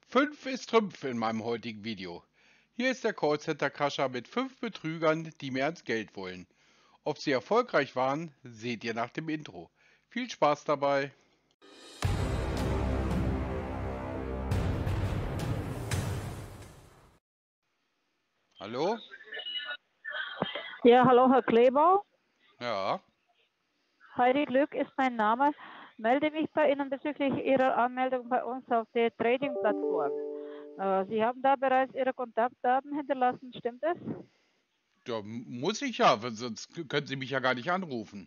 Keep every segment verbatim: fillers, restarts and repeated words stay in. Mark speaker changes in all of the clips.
Speaker 1: Fünf ist Trümpf in meinem heutigen Video. Hier ist der Callcenter-Crasher mit fünf Betrügern, die mehr ans Geld wollen. Ob sie erfolgreich waren, seht ihr nach dem Intro. Viel Spaß dabei! Hallo?
Speaker 2: Ja, hallo Herr Kleber.
Speaker 1: Ja,
Speaker 2: Heidi Glück ist mein Name. Melde mich bei Ihnen bezüglich Ihrer Anmeldung bei uns auf der Trading-Plattform. Äh, Sie haben da bereits Ihre Kontaktdaten hinterlassen, stimmt es?
Speaker 1: da m- muss ich ja, weil sonst k- können Sie mich ja gar nicht anrufen.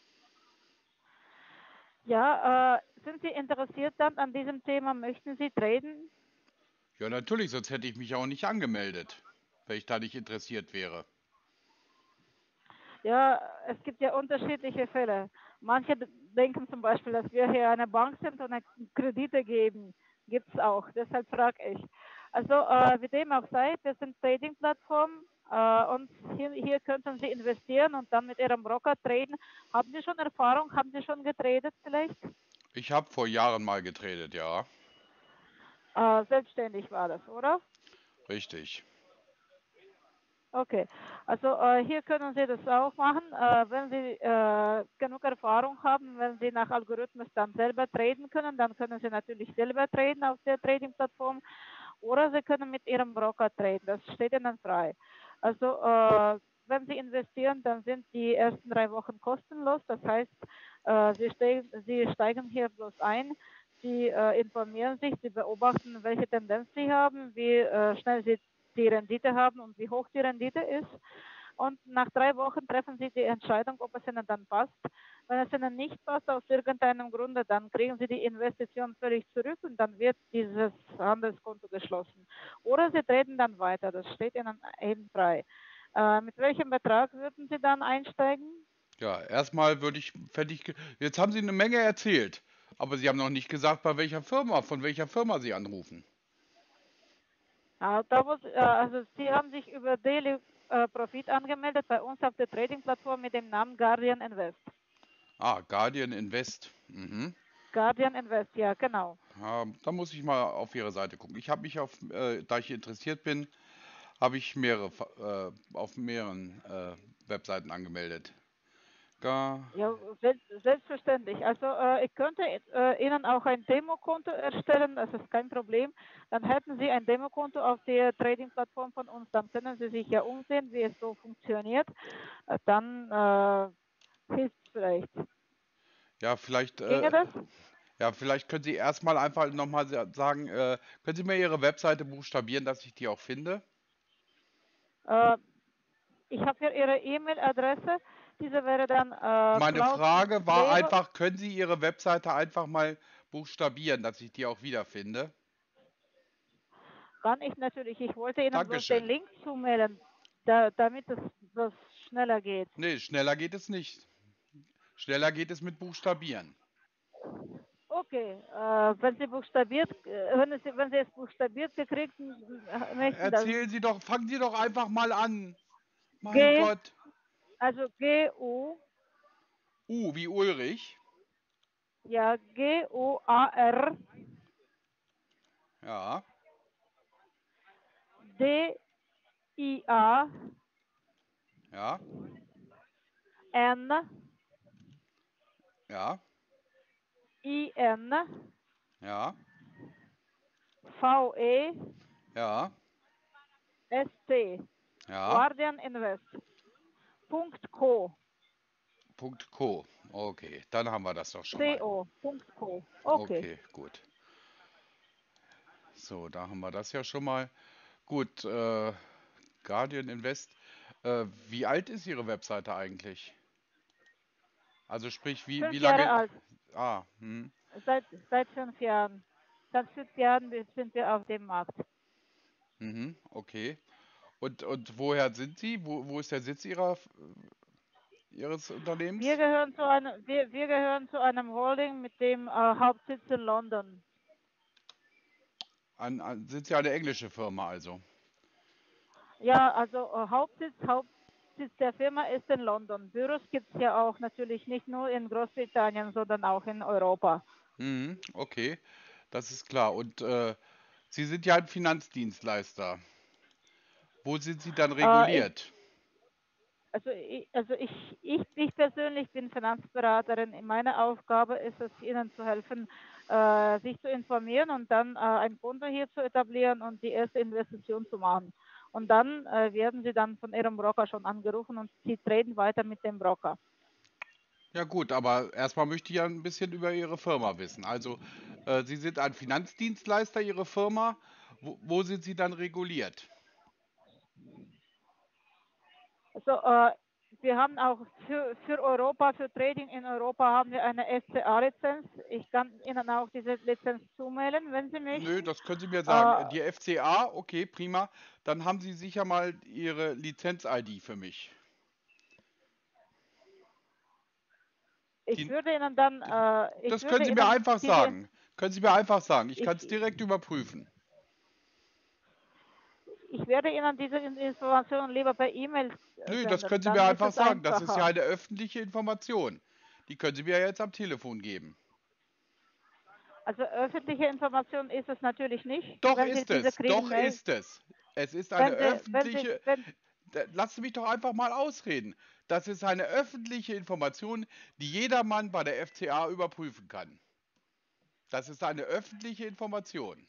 Speaker 2: Ja, äh, sind Sie interessiert dann an diesem Thema? Möchten Sie traden?
Speaker 1: Ja, natürlich, sonst hätte ich mich auch nicht angemeldet, wenn ich da nicht interessiert wäre.
Speaker 2: Ja, es gibt ja unterschiedliche Fälle. Manche d- denken zum Beispiel, dass wir hier eine Bank sind und eine Kredite geben. Gibt es auch, deshalb frage ich. Also, äh, wie dem auch sei, wir sind Trading-Plattform äh, und hier, hier könnten Sie investieren und dann mit Ihrem Broker traden. Haben Sie schon Erfahrung? Haben Sie schon getradet vielleicht?
Speaker 1: Ich habe vor Jahren mal getradet, ja,
Speaker 2: Äh, selbstständig war das, oder?
Speaker 1: richtig.
Speaker 2: Okay, also äh, hier können Sie das auch machen, äh, wenn Sie äh, genug Erfahrung haben, wenn Sie nach Algorithmus dann selber traden können, dann können Sie natürlich selber traden auf der Trading-Plattform oder Sie können mit Ihrem Broker traden, das steht Ihnen frei. Also äh, wenn Sie investieren, dann sind die ersten drei Wochen kostenlos, das heißt, äh, Sie, steigen, Sie steigen hier bloß ein, Sie äh, informieren sich, Sie beobachten, welche Tendenz Sie haben, wie äh, schnell Sie die Rendite haben und wie hoch die Rendite ist. Und nach drei Wochen treffen Sie die Entscheidung, ob es Ihnen dann passt. Wenn es Ihnen nicht passt, aus irgendeinem Grunde, dann kriegen Sie die Investition völlig zurück und dann wird dieses Handelskonto geschlossen. Oder Sie treten dann weiter, das steht Ihnen eben frei. Äh, mit welchem Betrag würden Sie dann einsteigen?
Speaker 1: Ja, erstmal würde ich, fände ich, ge- jetzt haben Sie eine Menge erzählt, aber Sie haben noch nicht gesagt, bei welcher Firma, von welcher Firma Sie anrufen.
Speaker 2: Ja, da muss, äh, also Sie haben sich über Daily äh, Profit angemeldet bei uns auf der Trading-Plattform mit dem Namen Guardian Invest.
Speaker 1: Ah, Guardian Invest. Mhm.
Speaker 2: Guardian Invest, ja, genau.
Speaker 1: Ja, da muss ich mal auf Ihre Seite gucken. Ich habe mich auf, äh, da ich interessiert bin, habe ich mehrere, Fa- äh, auf mehreren äh, Webseiten angemeldet. Ga
Speaker 2: Ja, selbst, selbstverständlich. Also äh, ich könnte äh, Ihnen auch ein Demokonto erstellen, das ist kein Problem. Dann hätten Sie ein Demokonto auf der Trading-Plattform von uns, dann können Sie sich ja umsehen, wie es so funktioniert. Äh, dann äh, hilft es vielleicht.
Speaker 1: ja, vielleicht,
Speaker 2: Ginge
Speaker 1: äh,
Speaker 2: das?
Speaker 1: ja, vielleicht können Sie erstmal einfach nochmal sagen, äh, können Sie mir Ihre Webseite buchstabieren, dass ich die auch finde?
Speaker 2: Äh, ich habe hier Ihre E-Mail-Adresse. Diese wäre dann äh,
Speaker 1: Meine Frage war
Speaker 2: Klaus.kleber.
Speaker 1: einfach, können Sie Ihre Webseite einfach mal buchstabieren, dass ich die auch wiederfinde?
Speaker 2: Kann ich natürlich. Ich wollte Ihnen bloß den
Speaker 1: Dankeschön.
Speaker 2: Link zumailen, da, damit es das schneller geht.
Speaker 1: Nee, schneller geht es nicht. Schneller geht es mit Buchstabieren.
Speaker 2: Okay, äh, wenn Sie buchstabiert, äh, wenn, Sie, wenn Sie es buchstabiert gekriegt äh, möchten,
Speaker 1: Erzählen
Speaker 2: dann
Speaker 1: Sie doch, fangen Sie doch einfach mal an. Mein
Speaker 2: G,
Speaker 1: Gott.
Speaker 2: also G U,
Speaker 1: U wie Ulrich.
Speaker 2: ja G U A R
Speaker 1: Ja,
Speaker 2: D I A
Speaker 1: ja,
Speaker 2: N
Speaker 1: ja,
Speaker 2: I N
Speaker 1: ja,
Speaker 2: V E
Speaker 1: ja,
Speaker 2: S T
Speaker 1: ja.
Speaker 2: Guardian Invest Punkt Co
Speaker 1: Punkt Co. Okay, dann haben wir das doch schon
Speaker 2: C
Speaker 1: mal.
Speaker 2: O Punkt Co. Okay.
Speaker 1: Okay, gut. So, da haben wir das ja schon mal. Gut, äh, Guardian Invest. Äh, wie alt ist Ihre Webseite eigentlich? Also sprich, wie, wie
Speaker 2: Fünf Jahre
Speaker 1: lange?
Speaker 2: alt,
Speaker 1: Ah, hm,
Speaker 2: seit, seit fünf Jahren. Seit fünf Jahren sind wir auf dem Markt.
Speaker 1: mhm, okay. Und, und woher sind Sie? Wo, wo ist der Sitz Ihrer, Ihres
Speaker 2: Wir
Speaker 1: Unternehmens?
Speaker 2: gehören zu einem, wir, wir gehören zu einem Holding mit dem äh, Hauptsitz in London.
Speaker 1: An, an, sind Sie eine englische Firma also?
Speaker 2: Ja, also äh, Hauptsitz, Hauptsitz der Firma ist in London. Büros gibt es ja auch natürlich nicht nur in Großbritannien, sondern auch in Europa.
Speaker 1: Mhm, okay, das ist klar. Und äh, Sie sind ja ein Finanzdienstleister. Wo sind Sie dann
Speaker 2: Äh, ich,
Speaker 1: reguliert?
Speaker 2: also ich, also ich, ich, ich persönlich bin Finanzberaterin. Meine Aufgabe ist es, Ihnen zu helfen, äh, sich zu informieren und dann äh, ein Konto hier zu etablieren und die erste Investition zu machen. Und dann äh, werden Sie dann von Ihrem Broker schon angerufen und Sie treten weiter mit dem Broker.
Speaker 1: Ja gut, aber erstmal möchte ich ja ein bisschen über Ihre Firma wissen. Also, äh, Sie sind ein Finanzdienstleister, Ihre Firma. Wo, wo sind Sie dann reguliert?
Speaker 2: Also äh, wir haben auch für, für Europa, für Trading in Europa haben wir eine F C A-Lizenz. Ich kann Ihnen auch diese Lizenz zumelden, wenn Sie
Speaker 1: Nö,
Speaker 2: möchten.
Speaker 1: das können Sie mir sagen.
Speaker 2: Äh,
Speaker 1: Äh, Die F C A, okay, prima. Dann haben Sie sicher mal Ihre Lizenz-I D für mich.
Speaker 2: ich
Speaker 1: Die,
Speaker 2: würde Ihnen dann, äh, ich
Speaker 1: das können
Speaker 2: würde
Speaker 1: Sie mir
Speaker 2: Ihnen
Speaker 1: einfach
Speaker 2: diese,
Speaker 1: sagen. Können Sie mir einfach sagen. Ich
Speaker 2: ich,
Speaker 1: kann es direkt überprüfen.
Speaker 2: ich werde Ihnen diese Informationen lieber per E-Mail äh,
Speaker 1: Nö, das können
Speaker 2: senden.
Speaker 1: Sie mir
Speaker 2: Dann ist
Speaker 1: einfach
Speaker 2: es
Speaker 1: sagen. Das ist ja
Speaker 2: einfacher.
Speaker 1: eine öffentliche Information. Die können Sie mir jetzt am Telefon geben.
Speaker 2: Also öffentliche Information ist es natürlich nicht.
Speaker 1: Doch
Speaker 2: Wenn Sie
Speaker 1: ist
Speaker 2: diese
Speaker 1: es,
Speaker 2: kriegen,
Speaker 1: doch
Speaker 2: mel-
Speaker 1: ist es. Es ist eine
Speaker 2: wenn Sie, wenn Sie,
Speaker 1: öffentliche.
Speaker 2: wenn,
Speaker 1: Da- Lassen Sie mich doch einfach mal ausreden. Das ist eine öffentliche Information, die jedermann bei der F C A überprüfen kann. Das ist eine öffentliche Information.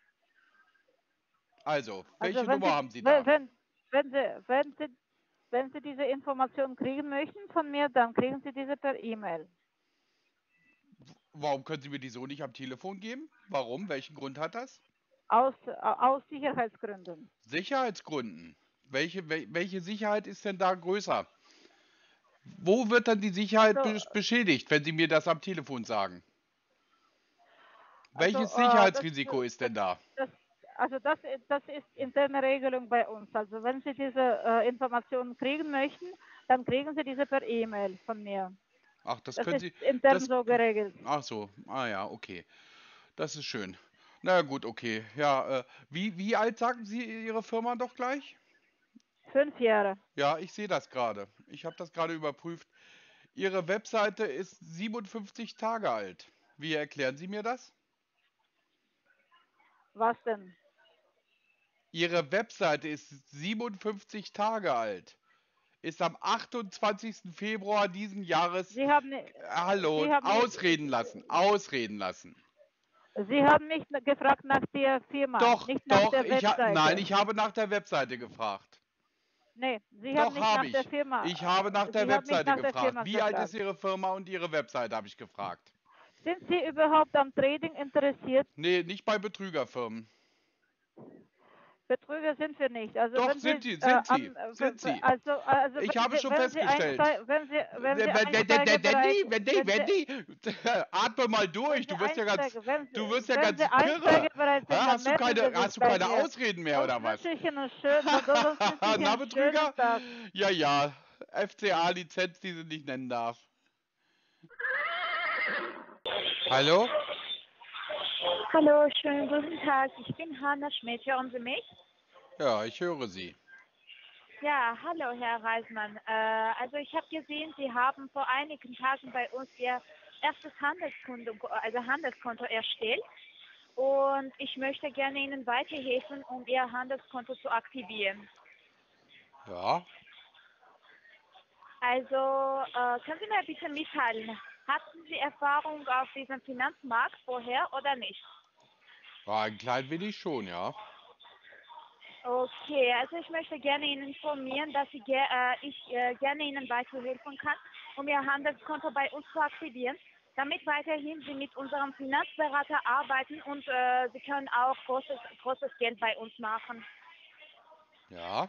Speaker 1: Also,
Speaker 2: also
Speaker 1: welche
Speaker 2: wenn
Speaker 1: Nummer
Speaker 2: Sie,
Speaker 1: haben Sie
Speaker 2: wenn,
Speaker 1: da?
Speaker 2: wenn, wenn Sie, wenn Sie Wenn Sie diese Information kriegen möchten von mir, dann kriegen Sie diese per E-Mail.
Speaker 1: Warum können Sie mir die so nicht am Telefon geben? Warum? Welchen Grund hat das?
Speaker 2: Aus, aus Sicherheitsgründen.
Speaker 1: Sicherheitsgründen. Welche, wel- welche Sicherheit ist denn da größer? Wo wird dann die Sicherheit
Speaker 2: Also,
Speaker 1: besch- beschädigt, wenn Sie mir das am Telefon sagen?
Speaker 2: also
Speaker 1: Welches
Speaker 2: äh, das,
Speaker 1: Sicherheitsrisiko ist
Speaker 2: das,
Speaker 1: denn da?
Speaker 2: das, also das, das ist interne Regelung bei uns. Also wenn Sie diese äh, Informationen kriegen möchten, dann kriegen Sie diese per E-Mail von mir.
Speaker 1: Ach, das
Speaker 2: Das
Speaker 1: können
Speaker 2: ist
Speaker 1: Sie,
Speaker 2: intern
Speaker 1: das,
Speaker 2: so geregelt.
Speaker 1: ach so, ah ja, okay. Das ist schön. Na ja, gut, okay. Ja, äh, wie, wie alt sagen Sie Ihre Firma doch gleich?
Speaker 2: Fünf Jahre.
Speaker 1: Ja, ich sehe das gerade. Ich habe das gerade überprüft. Ihre Webseite ist siebenundfünfzig Tage alt. Wie erklären Sie mir das?
Speaker 2: Was denn?
Speaker 1: Ihre Webseite ist siebenundfünfzig Tage alt. Ist am achtundzwanzigsten Februar diesen Jahres.
Speaker 2: Sie haben,
Speaker 1: Äh, Hallo,
Speaker 2: Sie haben mich,
Speaker 1: ausreden lassen, ausreden lassen.
Speaker 2: Sie haben mich gefragt nach der Firma,
Speaker 1: Doch,
Speaker 2: nicht nach
Speaker 1: doch,
Speaker 2: der
Speaker 1: ich ha nein,
Speaker 2: Webseite.
Speaker 1: ich habe nach der Webseite gefragt.
Speaker 2: Nee, Sie haben
Speaker 1: Doch,
Speaker 2: nicht
Speaker 1: habe
Speaker 2: nach der
Speaker 1: ich.
Speaker 2: Firma,
Speaker 1: Ich habe nach
Speaker 2: äh,
Speaker 1: der
Speaker 2: Sie haben mich
Speaker 1: Webseite
Speaker 2: nach der
Speaker 1: gefragt.
Speaker 2: Firma
Speaker 1: Wie alt ist
Speaker 2: gefragt.
Speaker 1: Ihre Firma und Ihre Webseite, habe ich gefragt.
Speaker 2: Sind Sie überhaupt am Trading interessiert?
Speaker 1: Nee, nicht bei Betrügerfirmen.
Speaker 2: Betrüger sind wir nicht. Also
Speaker 1: Doch,
Speaker 2: wenn Sie
Speaker 1: sind die,
Speaker 2: äh,
Speaker 1: sind sie,
Speaker 2: an, äh,
Speaker 1: sind sie.
Speaker 2: also also
Speaker 1: Ich
Speaker 2: wenn
Speaker 1: habe
Speaker 2: Sie
Speaker 1: schon
Speaker 2: wenn Sie
Speaker 1: festgestellt.
Speaker 2: einsteigen, wenn Sie wenn Sie
Speaker 1: Wenn, wenn, wenn, wenn, wenn
Speaker 2: einsteigebereit,
Speaker 1: die, wenn die,
Speaker 2: wenn
Speaker 1: wenn
Speaker 2: Sie
Speaker 1: die, atme mal
Speaker 2: wenn
Speaker 1: durch.
Speaker 2: Sie
Speaker 1: Du wirst ja ganz,
Speaker 2: einsteigen, wenn Sie
Speaker 1: du wirst ja
Speaker 2: wenn
Speaker 1: ganz
Speaker 2: Sie
Speaker 1: kirre.
Speaker 2: einsteigebereit
Speaker 1: Hä?
Speaker 2: sind, dann
Speaker 1: Hast du
Speaker 2: melden
Speaker 1: keine,
Speaker 2: Sie sich
Speaker 1: hast du
Speaker 2: bei
Speaker 1: keine
Speaker 2: mir.
Speaker 1: Ausreden mehr
Speaker 2: Sonst
Speaker 1: oder was?
Speaker 2: wünsche ich Ihnen schön, sonst wünsche ich
Speaker 1: Na,
Speaker 2: Ihnen einen schönen
Speaker 1: Betrüger?
Speaker 2: Tag.
Speaker 1: Ja, ja. F C A-Lizenz, die sie nicht nennen darf. Hallo?
Speaker 3: Hallo, schönen guten Tag. Ich bin Hanna Schmidt. Hören Sie mich?
Speaker 1: Ja, ich höre Sie.
Speaker 3: Ja, hallo, Herr Reismann. Äh, also ich habe gesehen, Sie haben vor einigen Tagen bei uns Ihr erstes Handelskonto, also Handelskonto erstellt. Und ich möchte gerne Ihnen weiterhelfen, um Ihr Handelskonto zu aktivieren.
Speaker 1: Ja.
Speaker 3: Also äh, können Sie mir bitte mitteilen, hatten Sie Erfahrung auf diesem Finanzmarkt vorher oder nicht?
Speaker 1: Ja, ein klein wenig schon, ja.
Speaker 3: Okay, also ich möchte gerne Ihnen informieren, dass ich, ge äh, ich äh, gerne Ihnen weiterhelfen kann, um Ihr Handelskonto bei uns zu aktivieren, damit weiterhin Sie mit unserem Finanzberater arbeiten und äh, Sie können auch großes, großes Geld bei uns machen.
Speaker 1: Ja.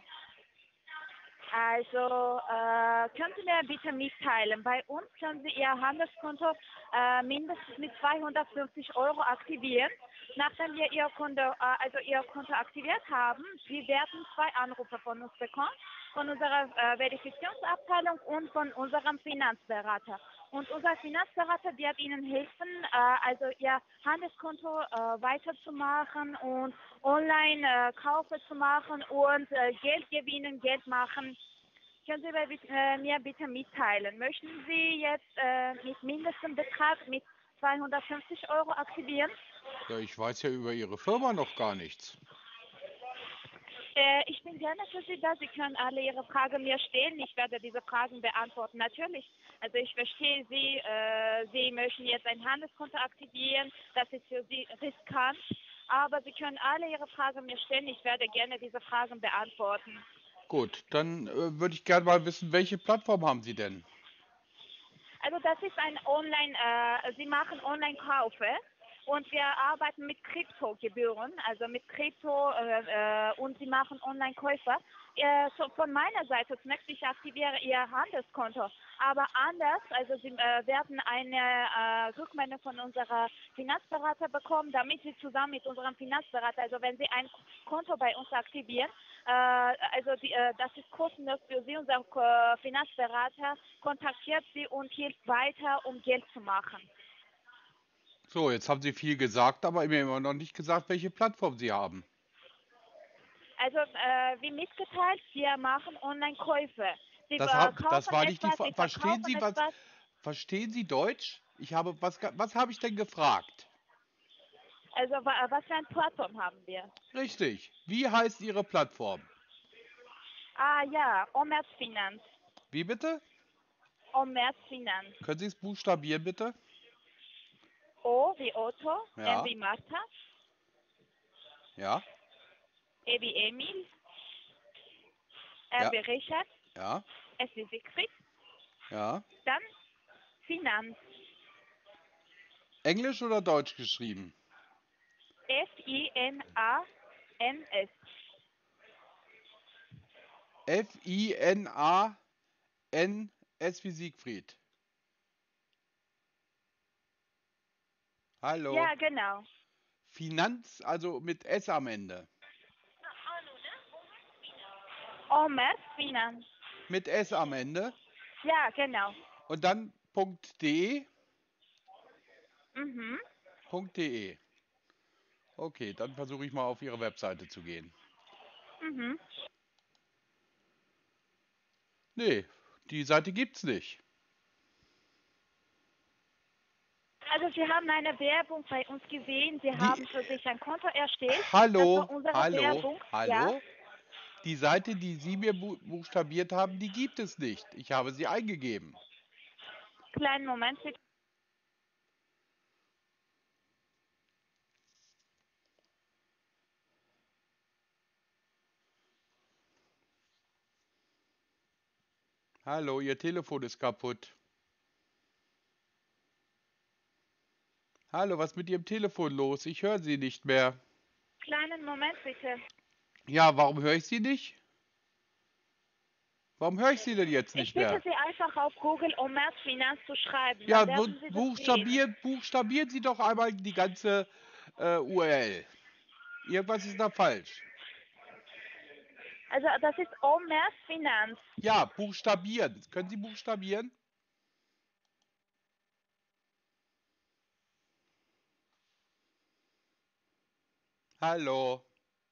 Speaker 3: Also äh, können Sie mir bitte mitteilen, bei uns können Sie Ihr Handelskonto äh, mindestens mit zweihundertfünfzig Euro aktivieren. Nachdem wir Ihr Konto, äh, also Ihr Konto aktiviert haben, Sie werden zwei Anrufe von uns bekommen, von unserer äh, Verifizierungsabteilung und von unserem Finanzberater. Und unser Finanzberater wird Ihnen helfen, äh, also Ihr Handelskonto äh, weiterzumachen und online äh, Kaufe zu machen und äh, Geld gewinnen, Geld machen. Können Sie mir, bit- äh, mir bitte mitteilen, möchten Sie jetzt äh, mit mindestem Betrag mit zweihundertfünfzig Euro aktivieren?
Speaker 1: Ja, ich weiß ja über Ihre Firma noch gar nichts.
Speaker 3: Äh, ich bin gerne für Sie da. Sie können alle Ihre Fragen mir stellen. Ich werde diese Fragen beantworten. Natürlich. Also ich verstehe Sie. Äh, Sie möchten jetzt ein Handelskonto aktivieren. Das ist für Sie riskant. Aber Sie können alle Ihre Fragen mir stellen. Ich werde gerne diese Fragen beantworten.
Speaker 1: Gut, dann äh, würde ich gerne mal wissen, welche Plattform haben Sie denn?
Speaker 3: Also das ist ein Online, äh, Sie machen Online-Kaufe und wir arbeiten mit Kryptogebühren, also mit Krypto äh, äh, und Sie machen Online-Käufe. Äh, so von meiner Seite zunächst, ich aktiviere Ihr Handelskonto, aber anders, also Sie äh, werden eine äh, Rückmeldung von unserer Finanzberater bekommen, damit Sie zusammen mit unserem Finanzberater, also wenn Sie ein Konto bei uns aktivieren, äh, also die, äh, das ist kostenlos für Sie, unser äh, Finanzberater kontaktiert Sie und hilft weiter, um Geld zu machen.
Speaker 1: So, jetzt haben Sie viel gesagt, aber mir immer noch nicht gesagt, welche Plattform Sie haben.
Speaker 3: Also äh, wie mitgeteilt, wir machen Online-Käufe. Sie
Speaker 1: Das,
Speaker 3: äh,
Speaker 1: hab, das
Speaker 3: kaufen
Speaker 1: war nicht die
Speaker 3: etwas,
Speaker 1: Fra
Speaker 3: Sie
Speaker 1: Verstehen
Speaker 3: verkaufen
Speaker 1: Sie was?
Speaker 3: etwas.
Speaker 1: Verstehen Sie Deutsch? Ich habe was, ge- was habe ich denn gefragt?
Speaker 3: Also wa was für eine Plattform haben wir?
Speaker 1: Richtig. Wie heißt Ihre Plattform?
Speaker 3: Ah ja, Omers Finanz.
Speaker 1: Wie bitte?
Speaker 3: Omers Finanz.
Speaker 1: Können Sie es buchstabieren, bitte?
Speaker 3: O wie Otto, M
Speaker 1: Ja,
Speaker 3: wie Martha,
Speaker 1: ja,
Speaker 3: E wie Emil, R
Speaker 1: ja,
Speaker 3: wie Richard,
Speaker 1: ja,
Speaker 3: S wie Siegfried,
Speaker 1: ja.
Speaker 3: dann Finanz.
Speaker 1: Englisch oder Deutsch geschrieben?
Speaker 3: F I N A N S.
Speaker 1: F I N A N S wie Siegfried. Hallo.
Speaker 3: Ja, genau.
Speaker 1: Finanz, also mit S am Ende.
Speaker 3: Omers Finanz.
Speaker 1: Mit S am Ende.
Speaker 3: Ja, genau.
Speaker 1: Und dann .de.
Speaker 3: Mhm.
Speaker 1: .de. Okay, dann versuche ich mal auf Ihre Webseite zu gehen.
Speaker 3: Mhm.
Speaker 1: Nee, die Seite gibt's nicht.
Speaker 3: Also Sie haben eine Werbung bei uns gesehen. Sie
Speaker 1: Die,
Speaker 3: haben für sich ein Konto erstellt. Das
Speaker 1: hallo,
Speaker 3: war unsere
Speaker 1: hallo,
Speaker 3: Werbung. Ja.
Speaker 1: hallo. Die Seite, die Sie mir bu buchstabiert haben, die gibt es nicht. Ich habe sie eingegeben.
Speaker 3: Kleinen Moment bitte.
Speaker 1: Hallo, Ihr Telefon ist kaputt. Hallo, was ist mit Ihrem Telefon los? Ich höre Sie nicht mehr.
Speaker 3: Kleinen Moment bitte.
Speaker 1: Ja, warum höre ich Sie nicht? Warum höre ich Sie denn jetzt
Speaker 3: Ich
Speaker 1: nicht
Speaker 3: bitte
Speaker 1: mehr?
Speaker 3: Sie einfach auf Google Omers Finanz zu schreiben.
Speaker 1: Ja,
Speaker 3: Dann
Speaker 1: bu
Speaker 3: werden Sie das sehen.
Speaker 1: buchstabieren, buchstabieren Sie doch einmal die ganze äh, U R L. Irgendwas ist da falsch.
Speaker 3: Also das ist Omers Finanz.
Speaker 1: Ja, buchstabieren. Können Sie buchstabieren? Hallo.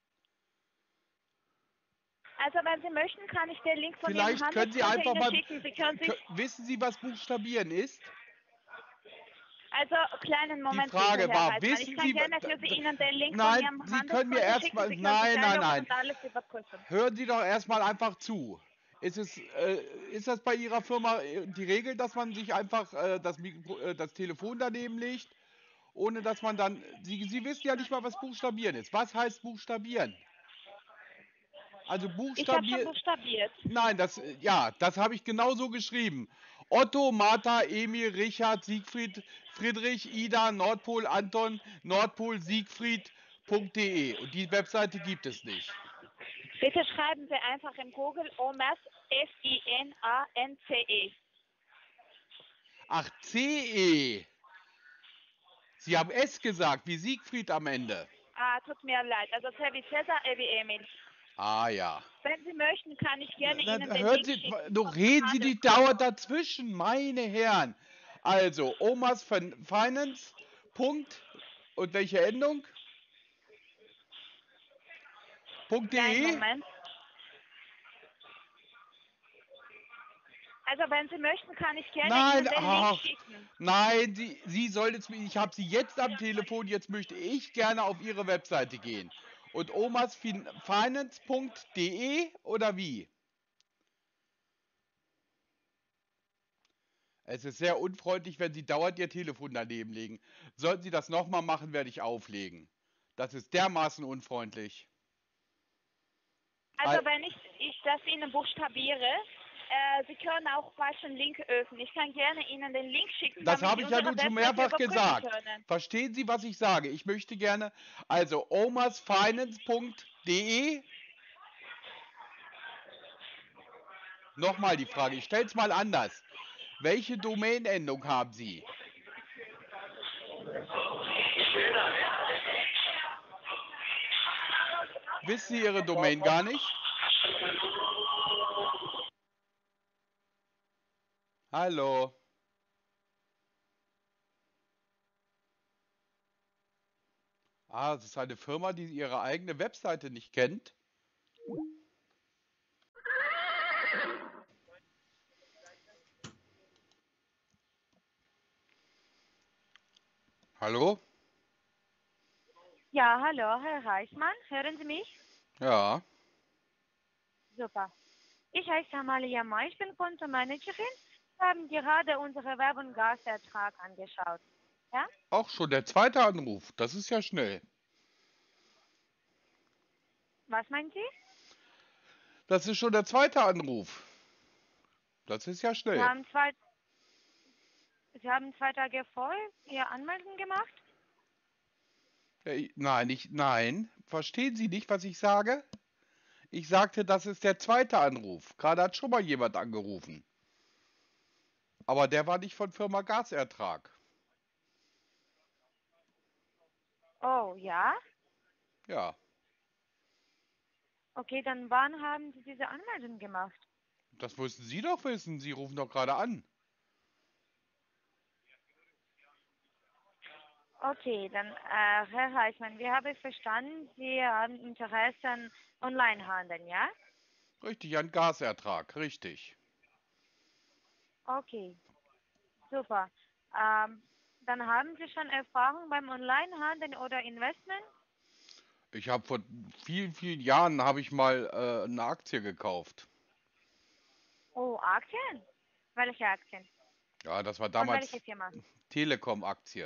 Speaker 3: Also wenn Sie möchten, kann ich den Link von Ihrem
Speaker 1: Vielleicht können Sie
Speaker 3: Handelskonto
Speaker 1: einfach
Speaker 3: Ihnen
Speaker 1: mal.
Speaker 3: schicken. Sie können sich...
Speaker 1: Kö- Wissen Sie, was buchstabieren ist?
Speaker 3: Also kleinen
Speaker 1: Die
Speaker 3: Moment bitte,
Speaker 1: Frage
Speaker 3: Herr
Speaker 1: war,
Speaker 3: Reismann. Ich
Speaker 1: wissen
Speaker 3: kann
Speaker 1: Sie. wa-
Speaker 3: gerne
Speaker 1: d-
Speaker 3: für Sie
Speaker 1: d-
Speaker 3: Ihnen den Link von
Speaker 1: Nein,
Speaker 3: Ihrem
Speaker 1: Sie können mir
Speaker 3: Handelskonto schicken.
Speaker 1: erstmal.
Speaker 3: Sie können sich
Speaker 1: Nein, nein,
Speaker 3: einloggen
Speaker 1: nein.
Speaker 3: und alles überprüfen.
Speaker 1: Hören Sie doch erstmal einfach zu. Ist, es, äh, ist das bei Ihrer Firma äh, die Regel, dass man sich einfach äh, das, Mikro, äh, das Telefon daneben legt, ohne dass man dann. Sie, Sie wissen ja nicht mal, was buchstabieren ist. Was heißt buchstabieren? Also
Speaker 3: Ich habe schon
Speaker 1: buchstabieren.
Speaker 3: buchstabiert.
Speaker 1: Nein, das, äh, ja, das habe ich genauso geschrieben. Otto, Martha, Emil, Richard, Siegfried, Friedrich, Ida, Nordpol, Anton, Nordpol, Siegfried.de. Und die Webseite gibt es nicht.
Speaker 3: Bitte schreiben Sie einfach in Google Omers, F I N A N C E.
Speaker 1: Ach, C E. Sie haben S gesagt, wie Siegfried am Ende.
Speaker 3: Ah, tut mir leid. Also C wie Cäsar, E wie Emil.
Speaker 1: Ah ja.
Speaker 3: Wenn Sie möchten, kann ich gerne
Speaker 1: Na,
Speaker 3: Ihnen
Speaker 1: na,
Speaker 3: den
Speaker 1: hören
Speaker 3: Link
Speaker 1: Sie,
Speaker 3: schicken
Speaker 1: doch
Speaker 3: von Ihrem
Speaker 1: reden Sie die
Speaker 3: Handelskonto.
Speaker 1: dauernd dazwischen, meine Herren. Also, Omas Fin- Finance, Punkt, und welche Endung?
Speaker 3: Kleinen
Speaker 1: .de?
Speaker 3: Moment. Also Also wenn Sie möchten, kann ich gerne
Speaker 1: Nein,
Speaker 3: Ihnen den
Speaker 1: ach,
Speaker 3: Link schicken.
Speaker 1: nein, Sie, Sie sollen es mir, ich habe Sie jetzt am Telefon, jetzt möchte ich gerne auf Ihre Webseite gehen. Und omasfinance punkt de oder wie? Es ist sehr unfreundlich, wenn Sie dauernd Ihr Telefon daneben legen. Sollten Sie das nochmal machen, werde ich auflegen. Das ist dermaßen unfreundlich.
Speaker 3: Also wenn ich, ich das Ihnen buchstabiere, äh, Sie können auch falschen Link öffnen. Ich kann gerne Ihnen den Link schicken,
Speaker 1: Das
Speaker 3: damit
Speaker 1: habe
Speaker 3: Sie
Speaker 1: ich ja
Speaker 3: unsere
Speaker 1: nun schon
Speaker 3: Webseite
Speaker 1: mehrfach
Speaker 3: überprüfen
Speaker 1: gesagt.
Speaker 3: können.
Speaker 1: Verstehen Sie, was ich sage? Ich möchte gerne, also omasfinance punkt de. Nochmal die Frage, ich stelle es mal anders. Welche Domainendung haben Sie? Wissen Sie Ihre Domain gar nicht? Hallo? Ah, es ist eine Firma, die ihre eigene Webseite nicht kennt. Hallo?
Speaker 3: Ja, hallo, Herr Reichmann. Hören Sie mich?
Speaker 1: Ja.
Speaker 3: Super. Ich heiße Amalia May, ich bin Kontomanagerin. Wir haben gerade unsere Werbe- und Gasertrag angeschaut. Ja?
Speaker 1: Auch schon der zweite Anruf. Das ist ja schnell.
Speaker 3: Was meinen Sie?
Speaker 1: Das ist schon der zweite Anruf. Das ist ja
Speaker 3: Sie
Speaker 1: schnell.
Speaker 3: haben zwei, Sie haben zwei Tage vor Ihr Anmeldung gemacht?
Speaker 1: Äh, Nein, ich, nein. Verstehen Sie nicht, was ich sage? Ich sagte, das ist der zweite Anruf. Gerade hat schon mal jemand angerufen. Aber der war nicht von Firma Gasertrag.
Speaker 3: Oh, ja?
Speaker 1: Ja.
Speaker 3: Okay, dann wann haben Sie diese Anmeldung gemacht?
Speaker 1: Das müssen Sie doch wissen. Sie rufen doch gerade an.
Speaker 3: Okay, dann, äh, Herr Heißmann, wir haben verstanden, Sie haben Interesse an Onlinehandel, ja?
Speaker 1: Richtig, ein Gasertrag. Richtig.
Speaker 3: Okay, super. Ähm, dann haben Sie schon Erfahrung beim Onlinehandel oder Investment?
Speaker 1: Ich habe vor vielen, vielen Jahren habe ich mal äh, eine Aktie gekauft.
Speaker 3: Oh, Aktien? Welche Aktien?
Speaker 1: Ja, das war
Speaker 3: Von welcher
Speaker 1: damals
Speaker 3: Firma?
Speaker 1: Telekom-Aktie.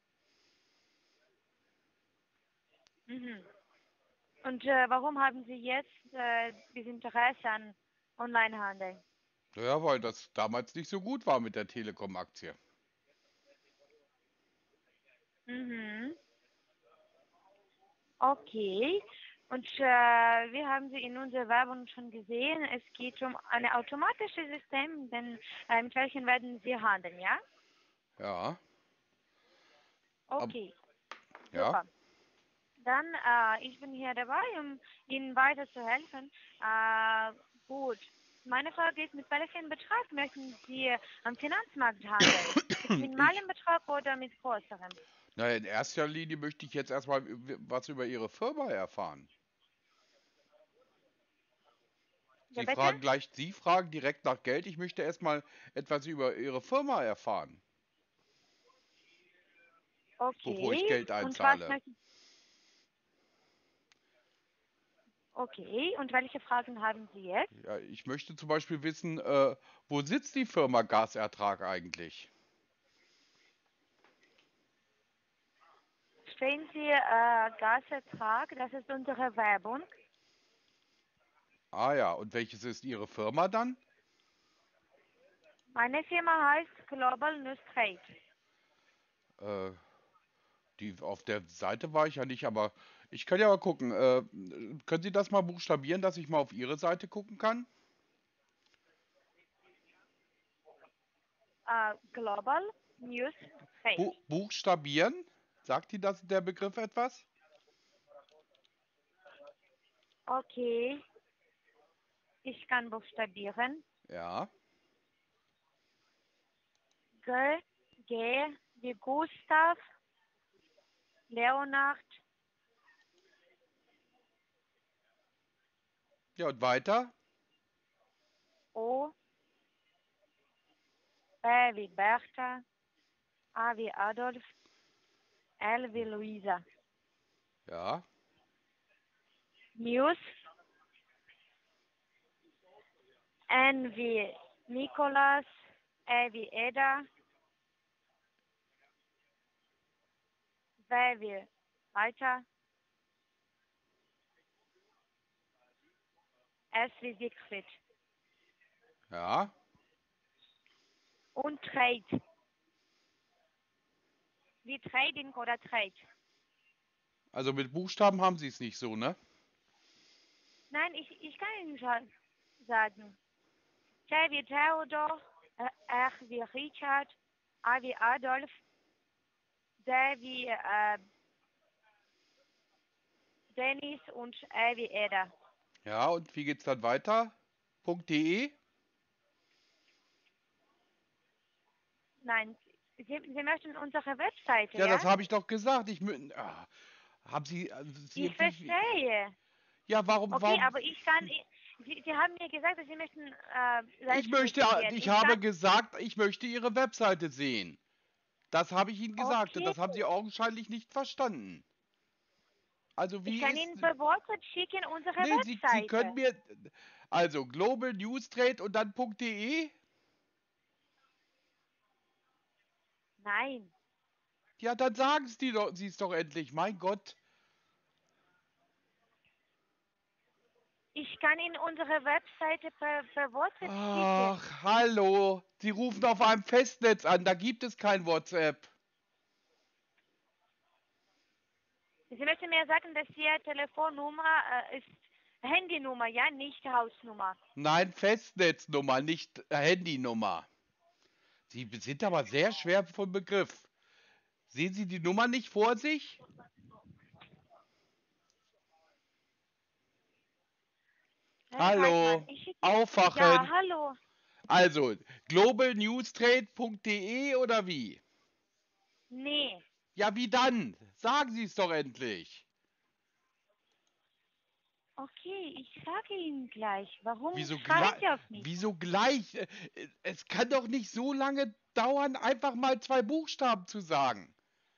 Speaker 3: Mhm. Und äh, warum haben Sie jetzt äh, dieses Interesse an Onlinehandel?
Speaker 1: Ja, weil das damals nicht so gut war mit der Telekom-Aktie.
Speaker 3: Mhm. Okay. Und äh, wir haben Sie in unserer Werbung schon gesehen. Es geht um ein automatisches System, denn äh, mit welchen werden Sie handeln, ja?
Speaker 1: Ja, ab,
Speaker 3: Okay,
Speaker 1: ja.
Speaker 3: super. Dann, äh, ich bin hier dabei, um Ihnen weiterzuhelfen. Äh, gut. Meine Frage ist, mit welchem Betrag möchten Sie am Finanzmarkt handeln? Mit
Speaker 1: Ich,
Speaker 3: minimalem Betrag oder mit größerem?
Speaker 1: na, in erster Linie möchte ich jetzt erstmal was über Ihre Firma erfahren.
Speaker 3: Ja,
Speaker 1: Sie
Speaker 3: bitte?
Speaker 1: fragen gleich, Sie fragen direkt nach Geld. Ich möchte erstmal etwas über Ihre Firma erfahren, bevor ich
Speaker 3: Okay.
Speaker 1: Geld
Speaker 3: Und was
Speaker 1: einzahle.
Speaker 3: möchten Okay. Und welche Fragen haben Sie jetzt?
Speaker 1: Ja, ich möchte zum Beispiel wissen, äh, wo sitzt die Firma Gasertrag eigentlich?
Speaker 3: Stehen Sie äh, Gasertrag, das ist unsere Werbung.
Speaker 1: Ah ja, und welches ist Ihre Firma dann?
Speaker 3: Meine Firma heißt Global News Trade.
Speaker 1: Äh, die auf der Seite war ich ja nicht, aber ich kann ja mal gucken. Äh, können Sie das mal buchstabieren, dass ich mal auf Ihre Seite gucken kann?
Speaker 3: Äh, Global News Trade.
Speaker 1: Bu buchstabieren? Sagt Ihnen das der Begriff etwas?
Speaker 3: Okay, ich kann buchstabieren.
Speaker 1: Ja.
Speaker 3: G, G wie Gustav, Leonard,
Speaker 1: Ja, und weiter?
Speaker 3: O, B wie Bertha, A wie Adolf, L wie Luisa.
Speaker 1: Ja.
Speaker 3: News, N wie Nikolas, E wie Eda, W wie Walter, S wie Siegfried.
Speaker 1: Ja.
Speaker 3: Und Trade. Wie Trading oder Trade.
Speaker 1: Also mit Buchstaben haben Sie es nicht so, ne?
Speaker 3: Nein, ich, ich kann Ihnen schon sagen. T wie Theodor, äh, R wie Richard, A wie Adolf, D wie äh, Dennis und E wie Eda.
Speaker 1: Ja, und wie geht's dann weiter? .de?
Speaker 3: Nein, Sie, Sie möchten unsere Webseite,
Speaker 1: Ja,
Speaker 3: ja?
Speaker 1: das habe ich doch gesagt. Ich mü- ah, haben Sie, also Sie,
Speaker 3: Ich
Speaker 1: wie,
Speaker 3: verstehe.
Speaker 1: ja, warum,
Speaker 3: Okay,
Speaker 1: warum?
Speaker 3: aber ich kann, Sie, Sie haben mir gesagt, dass Sie möchten äh,
Speaker 1: Ich
Speaker 3: selbst
Speaker 1: möchte,
Speaker 3: investieren.
Speaker 1: ich
Speaker 3: Ich
Speaker 1: habe
Speaker 3: kann,
Speaker 1: gesagt, ich möchte Ihre Webseite sehen. Das habe ich Ihnen gesagt und
Speaker 3: okay,
Speaker 1: das haben Sie augenscheinlich nicht verstanden. Also
Speaker 3: ich
Speaker 1: wie
Speaker 3: kann
Speaker 1: ist,
Speaker 3: Ihnen per WhatsApp schicken unsere
Speaker 1: nee, Sie, Sie können
Speaker 3: Webseite.
Speaker 1: mir, also Global News Trade und dann .de?
Speaker 3: Nein,
Speaker 1: Ja, dann sagen Sie doch, Sie es doch endlich, mein Gott.
Speaker 3: ich kann Ihnen unsere Webseite per, per WhatsApp schicken.
Speaker 1: Ach, hallo. Sie rufen auf einem Festnetz an, da gibt es kein WhatsApp.
Speaker 3: Sie möchten mir sagen, dass Ihre Telefonnummer äh, ist Handynummer, ja, nicht Hausnummer.
Speaker 1: Nein, Festnetznummer, nicht Handynummer. Sie sind aber sehr schwer vom Begriff. Sehen Sie die Nummer nicht vor sich?
Speaker 3: Herr Heidmann,
Speaker 1: Hallo,
Speaker 3: ich schicke. Ja,
Speaker 1: aufwachen.
Speaker 3: hallo.
Speaker 1: Also, globalnewstrade.de oder wie?
Speaker 3: Nee.
Speaker 1: Ja, wie dann? Sagen Sie es doch endlich.
Speaker 3: Okay, ich sage Ihnen gleich. Warum
Speaker 1: Wieso
Speaker 3: schreien
Speaker 1: gleich?
Speaker 3: Sie auf mich?
Speaker 1: Wieso gleich? Äh, Es kann doch nicht so lange dauern, einfach mal zwei Buchstaben zu sagen.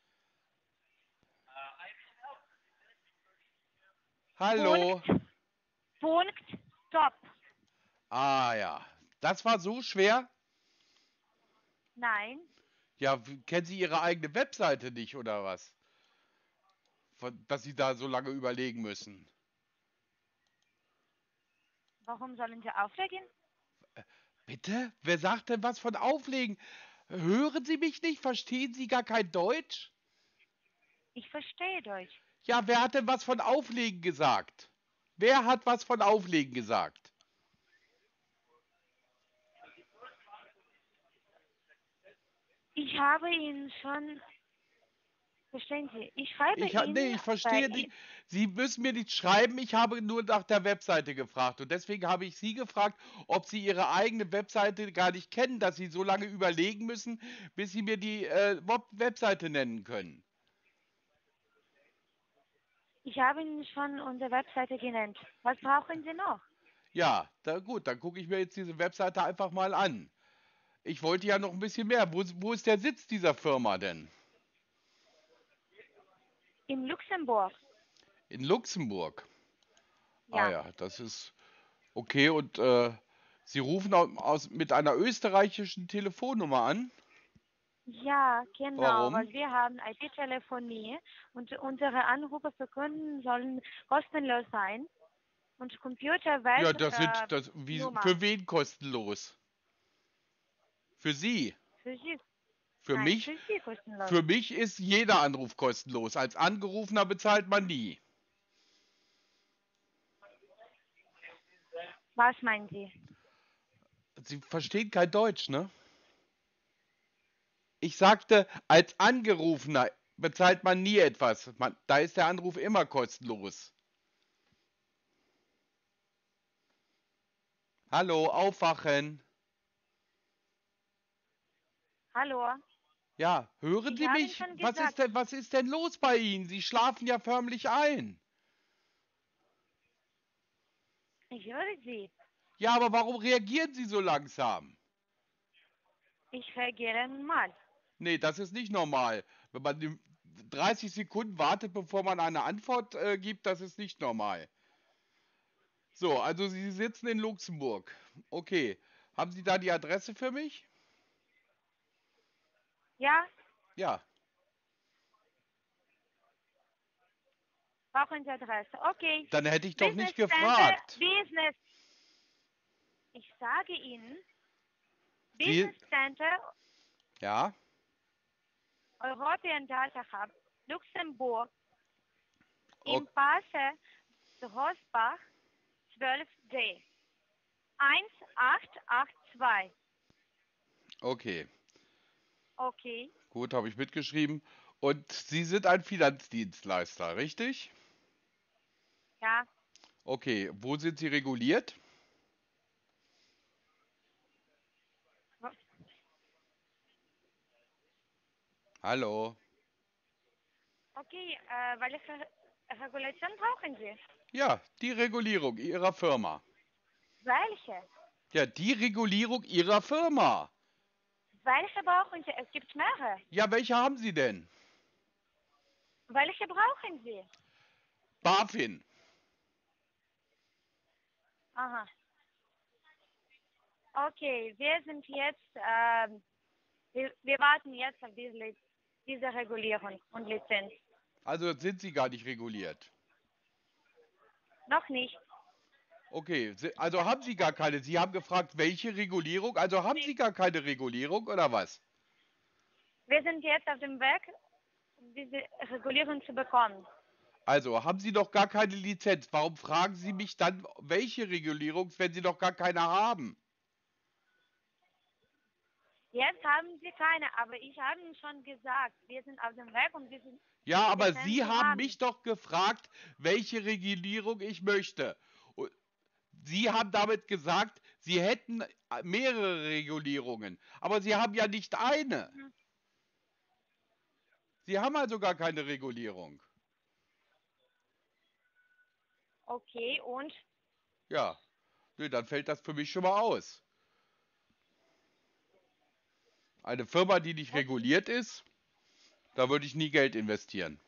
Speaker 1: Hallo.
Speaker 3: Punkt, Punkt, Top.
Speaker 1: Ah ja, das war so schwer.
Speaker 3: Nein,
Speaker 1: Ja, w- kennen Sie Ihre eigene Webseite nicht oder was? Von- Dass Sie da so lange überlegen müssen.
Speaker 3: warum sollen Sie auflegen?
Speaker 1: Bitte? Wer sagt denn was von Auflegen? Hören Sie mich nicht? Verstehen Sie gar kein Deutsch?
Speaker 3: Ich verstehe Deutsch.
Speaker 1: Ja, wer hat denn was von Auflegen gesagt? Wer hat was von Auflegen gesagt?
Speaker 3: Ich habe Ihnen schon. Verstehen Sie? Ich schreibe
Speaker 1: Ich, ha-
Speaker 3: Ihnen
Speaker 1: nee, ich
Speaker 3: bei
Speaker 1: verstehe nicht.
Speaker 3: I-
Speaker 1: Sie müssen mir nicht schreiben, ich habe nur nach der Webseite gefragt. Und deswegen habe ich Sie gefragt, ob Sie Ihre eigene Webseite gar nicht kennen, dass Sie so lange überlegen müssen, bis Sie mir die äh, Wob- Webseite nennen können.
Speaker 3: Ich habe Ihnen schon unsere Webseite genannt. Was brauchen Sie noch?
Speaker 1: Ja, da, gut, dann gucke ich mir jetzt diese Webseite einfach mal an. Ich wollte ja noch ein bisschen mehr. Wo, wo ist der Sitz dieser Firma denn?
Speaker 3: In Luxemburg.
Speaker 1: In Luxemburg. Ah
Speaker 3: Ja.
Speaker 1: ja, das ist okay. Und äh, Sie rufen au- aus, mit einer österreichischen Telefonnummer an?
Speaker 3: Ja, genau,
Speaker 1: Warum?
Speaker 3: weil wir haben I P-Telefonie und unsere Anrufe für Kunden sollen kostenlos sein und Computer
Speaker 1: Ja,
Speaker 3: welche
Speaker 1: das
Speaker 3: äh,
Speaker 1: sind das wie,
Speaker 3: Nummer
Speaker 1: für wen kostenlos? Für Sie.
Speaker 3: für Sie.
Speaker 1: Für
Speaker 3: Nein,
Speaker 1: mich?
Speaker 3: für Sie kostenlos.
Speaker 1: Für mich ist jeder Anruf kostenlos. Als Angerufener bezahlt man nie.
Speaker 3: Was meinen Sie?
Speaker 1: Sie verstehen kein Deutsch, ne? Ich sagte, als Angerufener bezahlt man nie etwas. Man, da ist der Anruf immer kostenlos. Hallo, aufwachen.
Speaker 3: Hallo?
Speaker 1: Ja, hören
Speaker 3: Ich
Speaker 1: Sie
Speaker 3: habe Ihnen
Speaker 1: mich?
Speaker 3: schon
Speaker 1: Was ist
Speaker 3: gesagt,
Speaker 1: denn, was ist denn los bei Ihnen? Sie schlafen ja förmlich ein.
Speaker 3: ich höre Sie.
Speaker 1: Ja, aber warum reagieren Sie so langsam?
Speaker 3: Ich reagiere mal.
Speaker 1: Nee, das ist nicht normal. Wenn man die dreißig Sekunden wartet, bevor man eine Antwort äh, gibt, das ist nicht normal. So, also Sie sitzen in Luxemburg. Okay. Haben Sie da die Adresse für mich?
Speaker 3: Ja,
Speaker 1: Ja.
Speaker 3: brauchen Sie Adresse. Okay.
Speaker 1: Dann hätte ich doch
Speaker 3: Business
Speaker 1: nicht
Speaker 3: Center,
Speaker 1: gefragt.
Speaker 3: Business. Ich sage Ihnen,
Speaker 1: Sie,
Speaker 3: Business Center,
Speaker 1: ja,
Speaker 3: European Data Hub, Luxemburg,
Speaker 1: o-
Speaker 3: im Passe Rosbach zwölf D. eins acht acht zwei.
Speaker 1: okay.
Speaker 3: Okay.
Speaker 1: Gut, habe ich mitgeschrieben. Und Sie sind ein Finanzdienstleister, richtig?
Speaker 3: Ja.
Speaker 1: Okay. Wo sind Sie reguliert? Hallo.
Speaker 3: Okay, äh, welche Regulation brauchen Sie?
Speaker 1: Ja, die Regulierung Ihrer Firma.
Speaker 3: Welche?
Speaker 1: Ja, die Regulierung Ihrer Firma.
Speaker 3: Welche brauchen Sie? Es gibt mehrere.
Speaker 1: Ja, welche haben Sie denn?
Speaker 3: Welche brauchen Sie?
Speaker 1: BaFin.
Speaker 3: Aha. Okay, wir sind jetzt, ähm, wir, wir warten jetzt auf diese, Li- diese Regulierung und Lizenz.
Speaker 1: Also sind Sie gar nicht reguliert.
Speaker 3: Noch nicht.
Speaker 1: Okay, Sie- also haben Sie gar keine. Sie haben gefragt, welche Regulierung? Also haben Sie gar keine Regulierung oder was?
Speaker 3: Wir sind jetzt auf dem Weg, um diese Regulierung zu bekommen.
Speaker 1: Also haben Sie noch gar keine Lizenz. Warum fragen Sie mich dann, welche Regulierung, wenn Sie noch gar keine haben?
Speaker 3: Jetzt haben Sie keine, aber ich habe Ihnen schon gesagt, wir sind auf dem Weg, um diese
Speaker 1: Ja, aber
Speaker 3: Lizenz
Speaker 1: Sie
Speaker 3: zu
Speaker 1: haben
Speaker 3: haben.
Speaker 1: mich doch gefragt, welche Regulierung ich möchte. Und Sie haben damit gesagt, Sie hätten mehrere Regulierungen. Aber Sie haben ja nicht eine.
Speaker 3: Mhm.
Speaker 1: Sie haben also gar keine Regulierung.
Speaker 3: Okay, und?
Speaker 1: Ja, nö, dann fällt das für mich schon mal aus. Eine Firma, die nicht reguliert ist, da würde ich nie Geld investieren.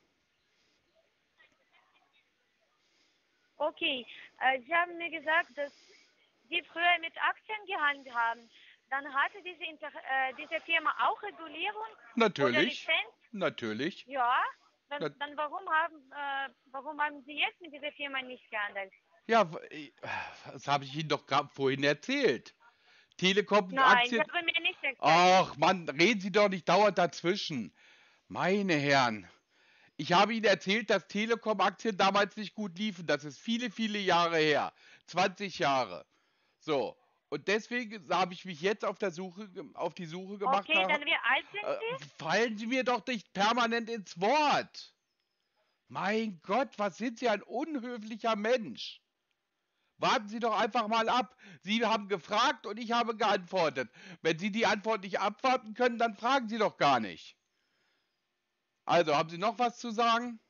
Speaker 3: Okay, äh, Sie haben mir gesagt, dass Sie früher mit Aktien gehandelt haben. Dann hatte diese, Inter äh, diese Firma auch Regulierung oder
Speaker 1: Natürlich,
Speaker 3: Lizenz?
Speaker 1: natürlich.
Speaker 3: Ja. Dann,
Speaker 1: Na,
Speaker 3: dann warum haben äh, warum haben Sie jetzt mit dieser Firma nicht gehandelt?
Speaker 1: ja, w- äh, das habe ich Ihnen doch gerade vorhin erzählt.
Speaker 3: Nein, Sie
Speaker 1: Telekom-Aktien.
Speaker 3: haben mir nicht erzählt.
Speaker 1: Ach Mann, reden Sie doch nicht dauernd dazwischen. Meine Herren, ich habe Ihnen erzählt, dass Telekom-Aktien damals nicht gut liefen. Das ist viele, viele Jahre her. zwanzig Jahre. So. Und deswegen habe ich mich jetzt auf, der Suche, ge- auf die Suche gemacht
Speaker 3: Okay,
Speaker 1: nach.
Speaker 3: dann wie alt sind
Speaker 1: Äh,
Speaker 3: Sie?
Speaker 1: fallen Sie mir doch nicht permanent ins Wort. Mein Gott, was sind Sie ein unhöflicher Mensch? Warten Sie doch einfach mal ab. Sie haben gefragt und ich habe geantwortet. Wenn Sie die Antwort nicht abwarten können, dann fragen Sie doch gar nicht. Also, haben Sie noch was zu sagen?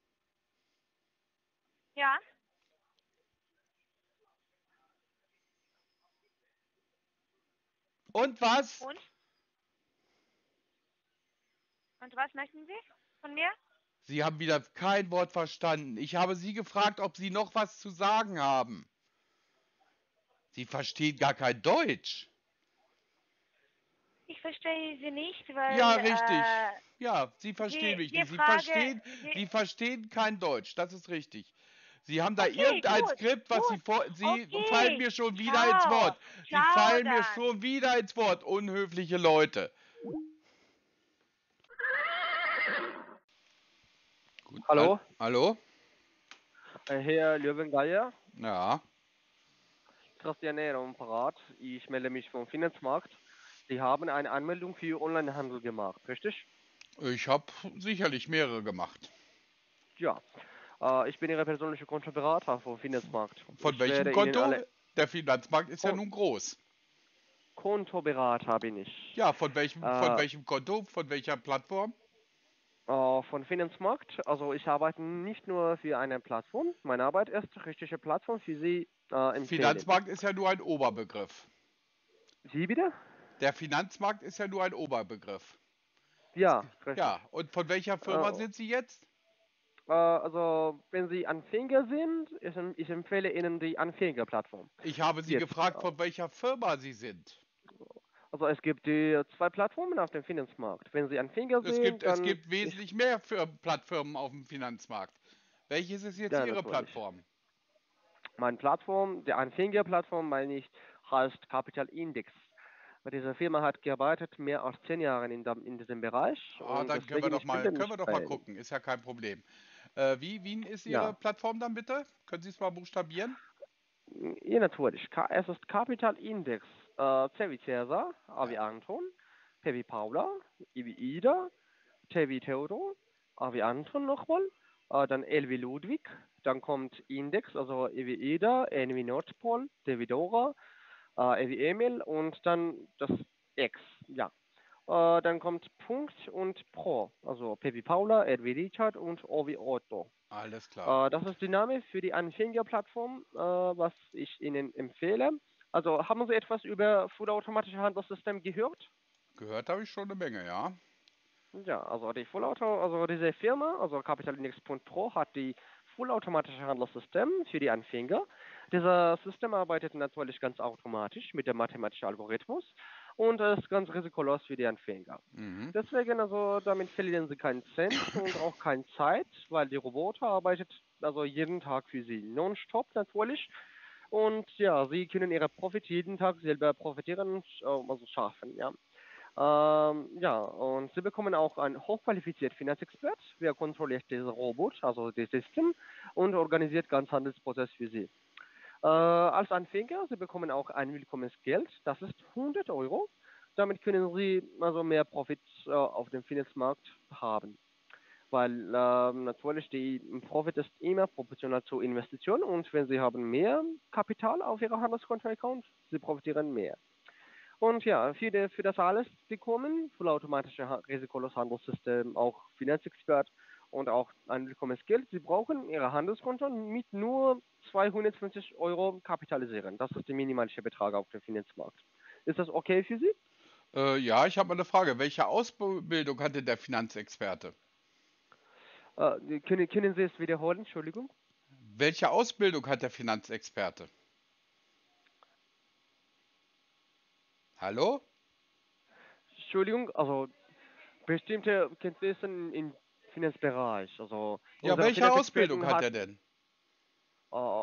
Speaker 3: Ja.
Speaker 1: Und was?
Speaker 3: Und? Und was möchten Sie von mir?
Speaker 1: Sie haben wieder kein Wort verstanden. Ich habe Sie gefragt, ob Sie noch was zu sagen haben. Sie verstehen gar kein Deutsch.
Speaker 3: Ich verstehe Sie nicht, weil
Speaker 1: Ja, richtig.
Speaker 3: äh,
Speaker 1: Ja, Sie verstehen
Speaker 3: die,
Speaker 1: mich
Speaker 3: die
Speaker 1: nicht. Sie
Speaker 3: Frage,
Speaker 1: verstehen,
Speaker 3: die,
Speaker 1: Sie verstehen kein Deutsch. Das ist richtig. Sie haben da
Speaker 3: okay,
Speaker 1: irgendein
Speaker 3: gut,
Speaker 1: Skript, was Sie
Speaker 3: gut,
Speaker 1: vor. Sie fallen
Speaker 3: okay,
Speaker 1: mir schon wieder ins
Speaker 3: ciao,
Speaker 1: Wort. Sie
Speaker 3: ciao
Speaker 1: fallen mir
Speaker 3: dann.
Speaker 1: schon wieder ins Wort. Unhöfliche Leute. Gut. Hall
Speaker 4: Hallo,
Speaker 1: Hallo?
Speaker 4: äh, Herr Löwengeier,
Speaker 1: Ja.
Speaker 4: Christian Näher am Apparat. Ich melde mich vom Finanzmarkt. Sie haben eine Anmeldung für Onlinehandel gemacht, richtig?
Speaker 1: Ich habe sicherlich mehrere gemacht.
Speaker 4: Ja. Äh, ich bin Ihr persönlicher Kontoberater vom Finanzmarkt.
Speaker 1: Von
Speaker 4: Ich
Speaker 1: welchem
Speaker 4: werde Ihnen
Speaker 1: Konto?
Speaker 4: alle
Speaker 1: Der Finanzmarkt ist ja
Speaker 4: Kon
Speaker 1: nun groß.
Speaker 4: Kontoberater bin ich.
Speaker 1: Ja, von welchem, von
Speaker 4: Äh,
Speaker 1: welchem Konto? Von welcher Plattform?
Speaker 4: äh, von Finanzmarkt. Also ich arbeite nicht nur für eine Plattform. Meine Arbeit ist richtige Plattform für Sie äh, empfehlen.
Speaker 1: Finanzmarkt ist ja nur ein Oberbegriff.
Speaker 4: Sie bitte?
Speaker 1: Der Finanzmarkt ist ja nur ein Oberbegriff. Es
Speaker 4: Ja,
Speaker 1: ge-
Speaker 4: richtig.
Speaker 1: Ja, und von welcher
Speaker 4: Äh,
Speaker 1: Firma sind Sie jetzt?
Speaker 4: äh, also, wenn Sie Anfänger sind, ich, em- ich empfehle Ihnen die Anfängerplattform.
Speaker 1: Ich habe Sie
Speaker 4: Jetzt.
Speaker 1: gefragt, von welcher Firma Sie sind.
Speaker 4: Also es gibt die zwei Plattformen auf dem Finanzmarkt. Wenn Sie Anfänger
Speaker 1: Es gibt,
Speaker 4: sind,
Speaker 1: es
Speaker 4: dann
Speaker 1: gibt
Speaker 4: ich,
Speaker 1: wesentlich mehr für Plattformen auf dem Finanzmarkt. Welches ist jetzt
Speaker 4: ja
Speaker 1: Ihre
Speaker 4: natürlich.
Speaker 1: Plattform?
Speaker 4: Meine Plattform, die Anfängerplattform, meine ich, heißt Capital Index. Weil diese Firma hat gearbeitet mehr als zehn Jahre in, dem, in diesem Bereich
Speaker 1: Ah,
Speaker 4: und
Speaker 1: dann können wir
Speaker 4: deswegen
Speaker 1: doch
Speaker 4: ich
Speaker 1: mal,
Speaker 4: melde
Speaker 1: können wir
Speaker 4: mich
Speaker 1: doch mal
Speaker 4: bei Ihnen.
Speaker 1: gucken, ist ja kein Problem. Äh, wie, wie ist Ihre
Speaker 4: Ja,
Speaker 1: Plattform dann bitte? Können Sie es mal buchstabieren?
Speaker 4: ja natürlich. Ka- Es ist Capital Index. Äh, C wie Cäsar, A wie
Speaker 1: Ja.
Speaker 4: Anton, P wie Paula, I wie Ida, T wie Theodor, A wie Anton nochmal, äh, dann L wie Ludwig, dann kommt Index, also E wie Ida, N wie Nordpol, D wie Dora, äh, E wie Emil und dann das X, ja. Äh, dann kommt Punkt und Pro, also P wie Paula, R wie Richard und O wie Otto.
Speaker 1: Alles klar,
Speaker 4: Äh, das
Speaker 1: gut.
Speaker 4: ist die Name für die Anfängerplattform, äh, was ich Ihnen empfehle. Also haben Sie etwas über vollautomatische Handelssystem gehört?
Speaker 1: Gehört habe ich schon eine Menge, ja.
Speaker 4: Ja, also die Vollauto, also diese Firma, also Capitalindex Punkt Pro hat die vollautomatische Handelssystem für die Anfänger. Dieses System arbeitet natürlich ganz automatisch mit dem mathematischen Algorithmus und ist ganz risikolos für die Anfänger.
Speaker 1: Mhm.
Speaker 4: Deswegen, also damit verlieren sie keinen Cent und auch keine Zeit, weil die Roboter arbeitet also jeden Tag für sie, nonstop natürlich. Und ja, sie können ihre Profit jeden Tag selber profitieren, äh, also schaffen, ja. Ähm, ja, und Sie bekommen auch einen hochqualifizierten Finanzexpert, der kontrolliert diesen Robot, also das System, und organisiert ganz Handelsprozess für Sie. Äh, als Anfänger, Sie bekommen auch ein Willkommensgeld, das ist hundert Euro. Damit können Sie also mehr Profit äh, auf dem Finanzmarkt haben. Weil ähm, natürlich die Profit ist immer proportional zur Investition und wenn Sie haben mehr Kapital auf Ihrem Handelskonto-Account, Sie profitieren mehr. Und ja, für, die, für das alles bekommen vollautomatische Ha- risikolos Handelssystem, auch Finanzexpert und auch ein willkommenes Geld. Sie brauchen Ihre Handelskonto mit nur zweihundertfünfzig Euro kapitalisieren. Das ist der minimalische Betrag auf dem Finanzmarkt. Ist das okay für Sie?
Speaker 1: Äh, ja, ich habe mal eine Frage. Welche Ausbildung hatte der Finanzexperte?
Speaker 4: Äh, können, können Sie es wiederholen? Entschuldigung.
Speaker 1: Welche Ausbildung hat der Finanzexperte? Hallo?
Speaker 4: Entschuldigung, also bestimmte Kenntnisse im Finanzbereich. Also
Speaker 1: Ja,
Speaker 4: unsere
Speaker 1: welche Ausbildung
Speaker 4: Finanzexperten
Speaker 1: hat
Speaker 4: hat
Speaker 1: er denn?
Speaker 4: äh,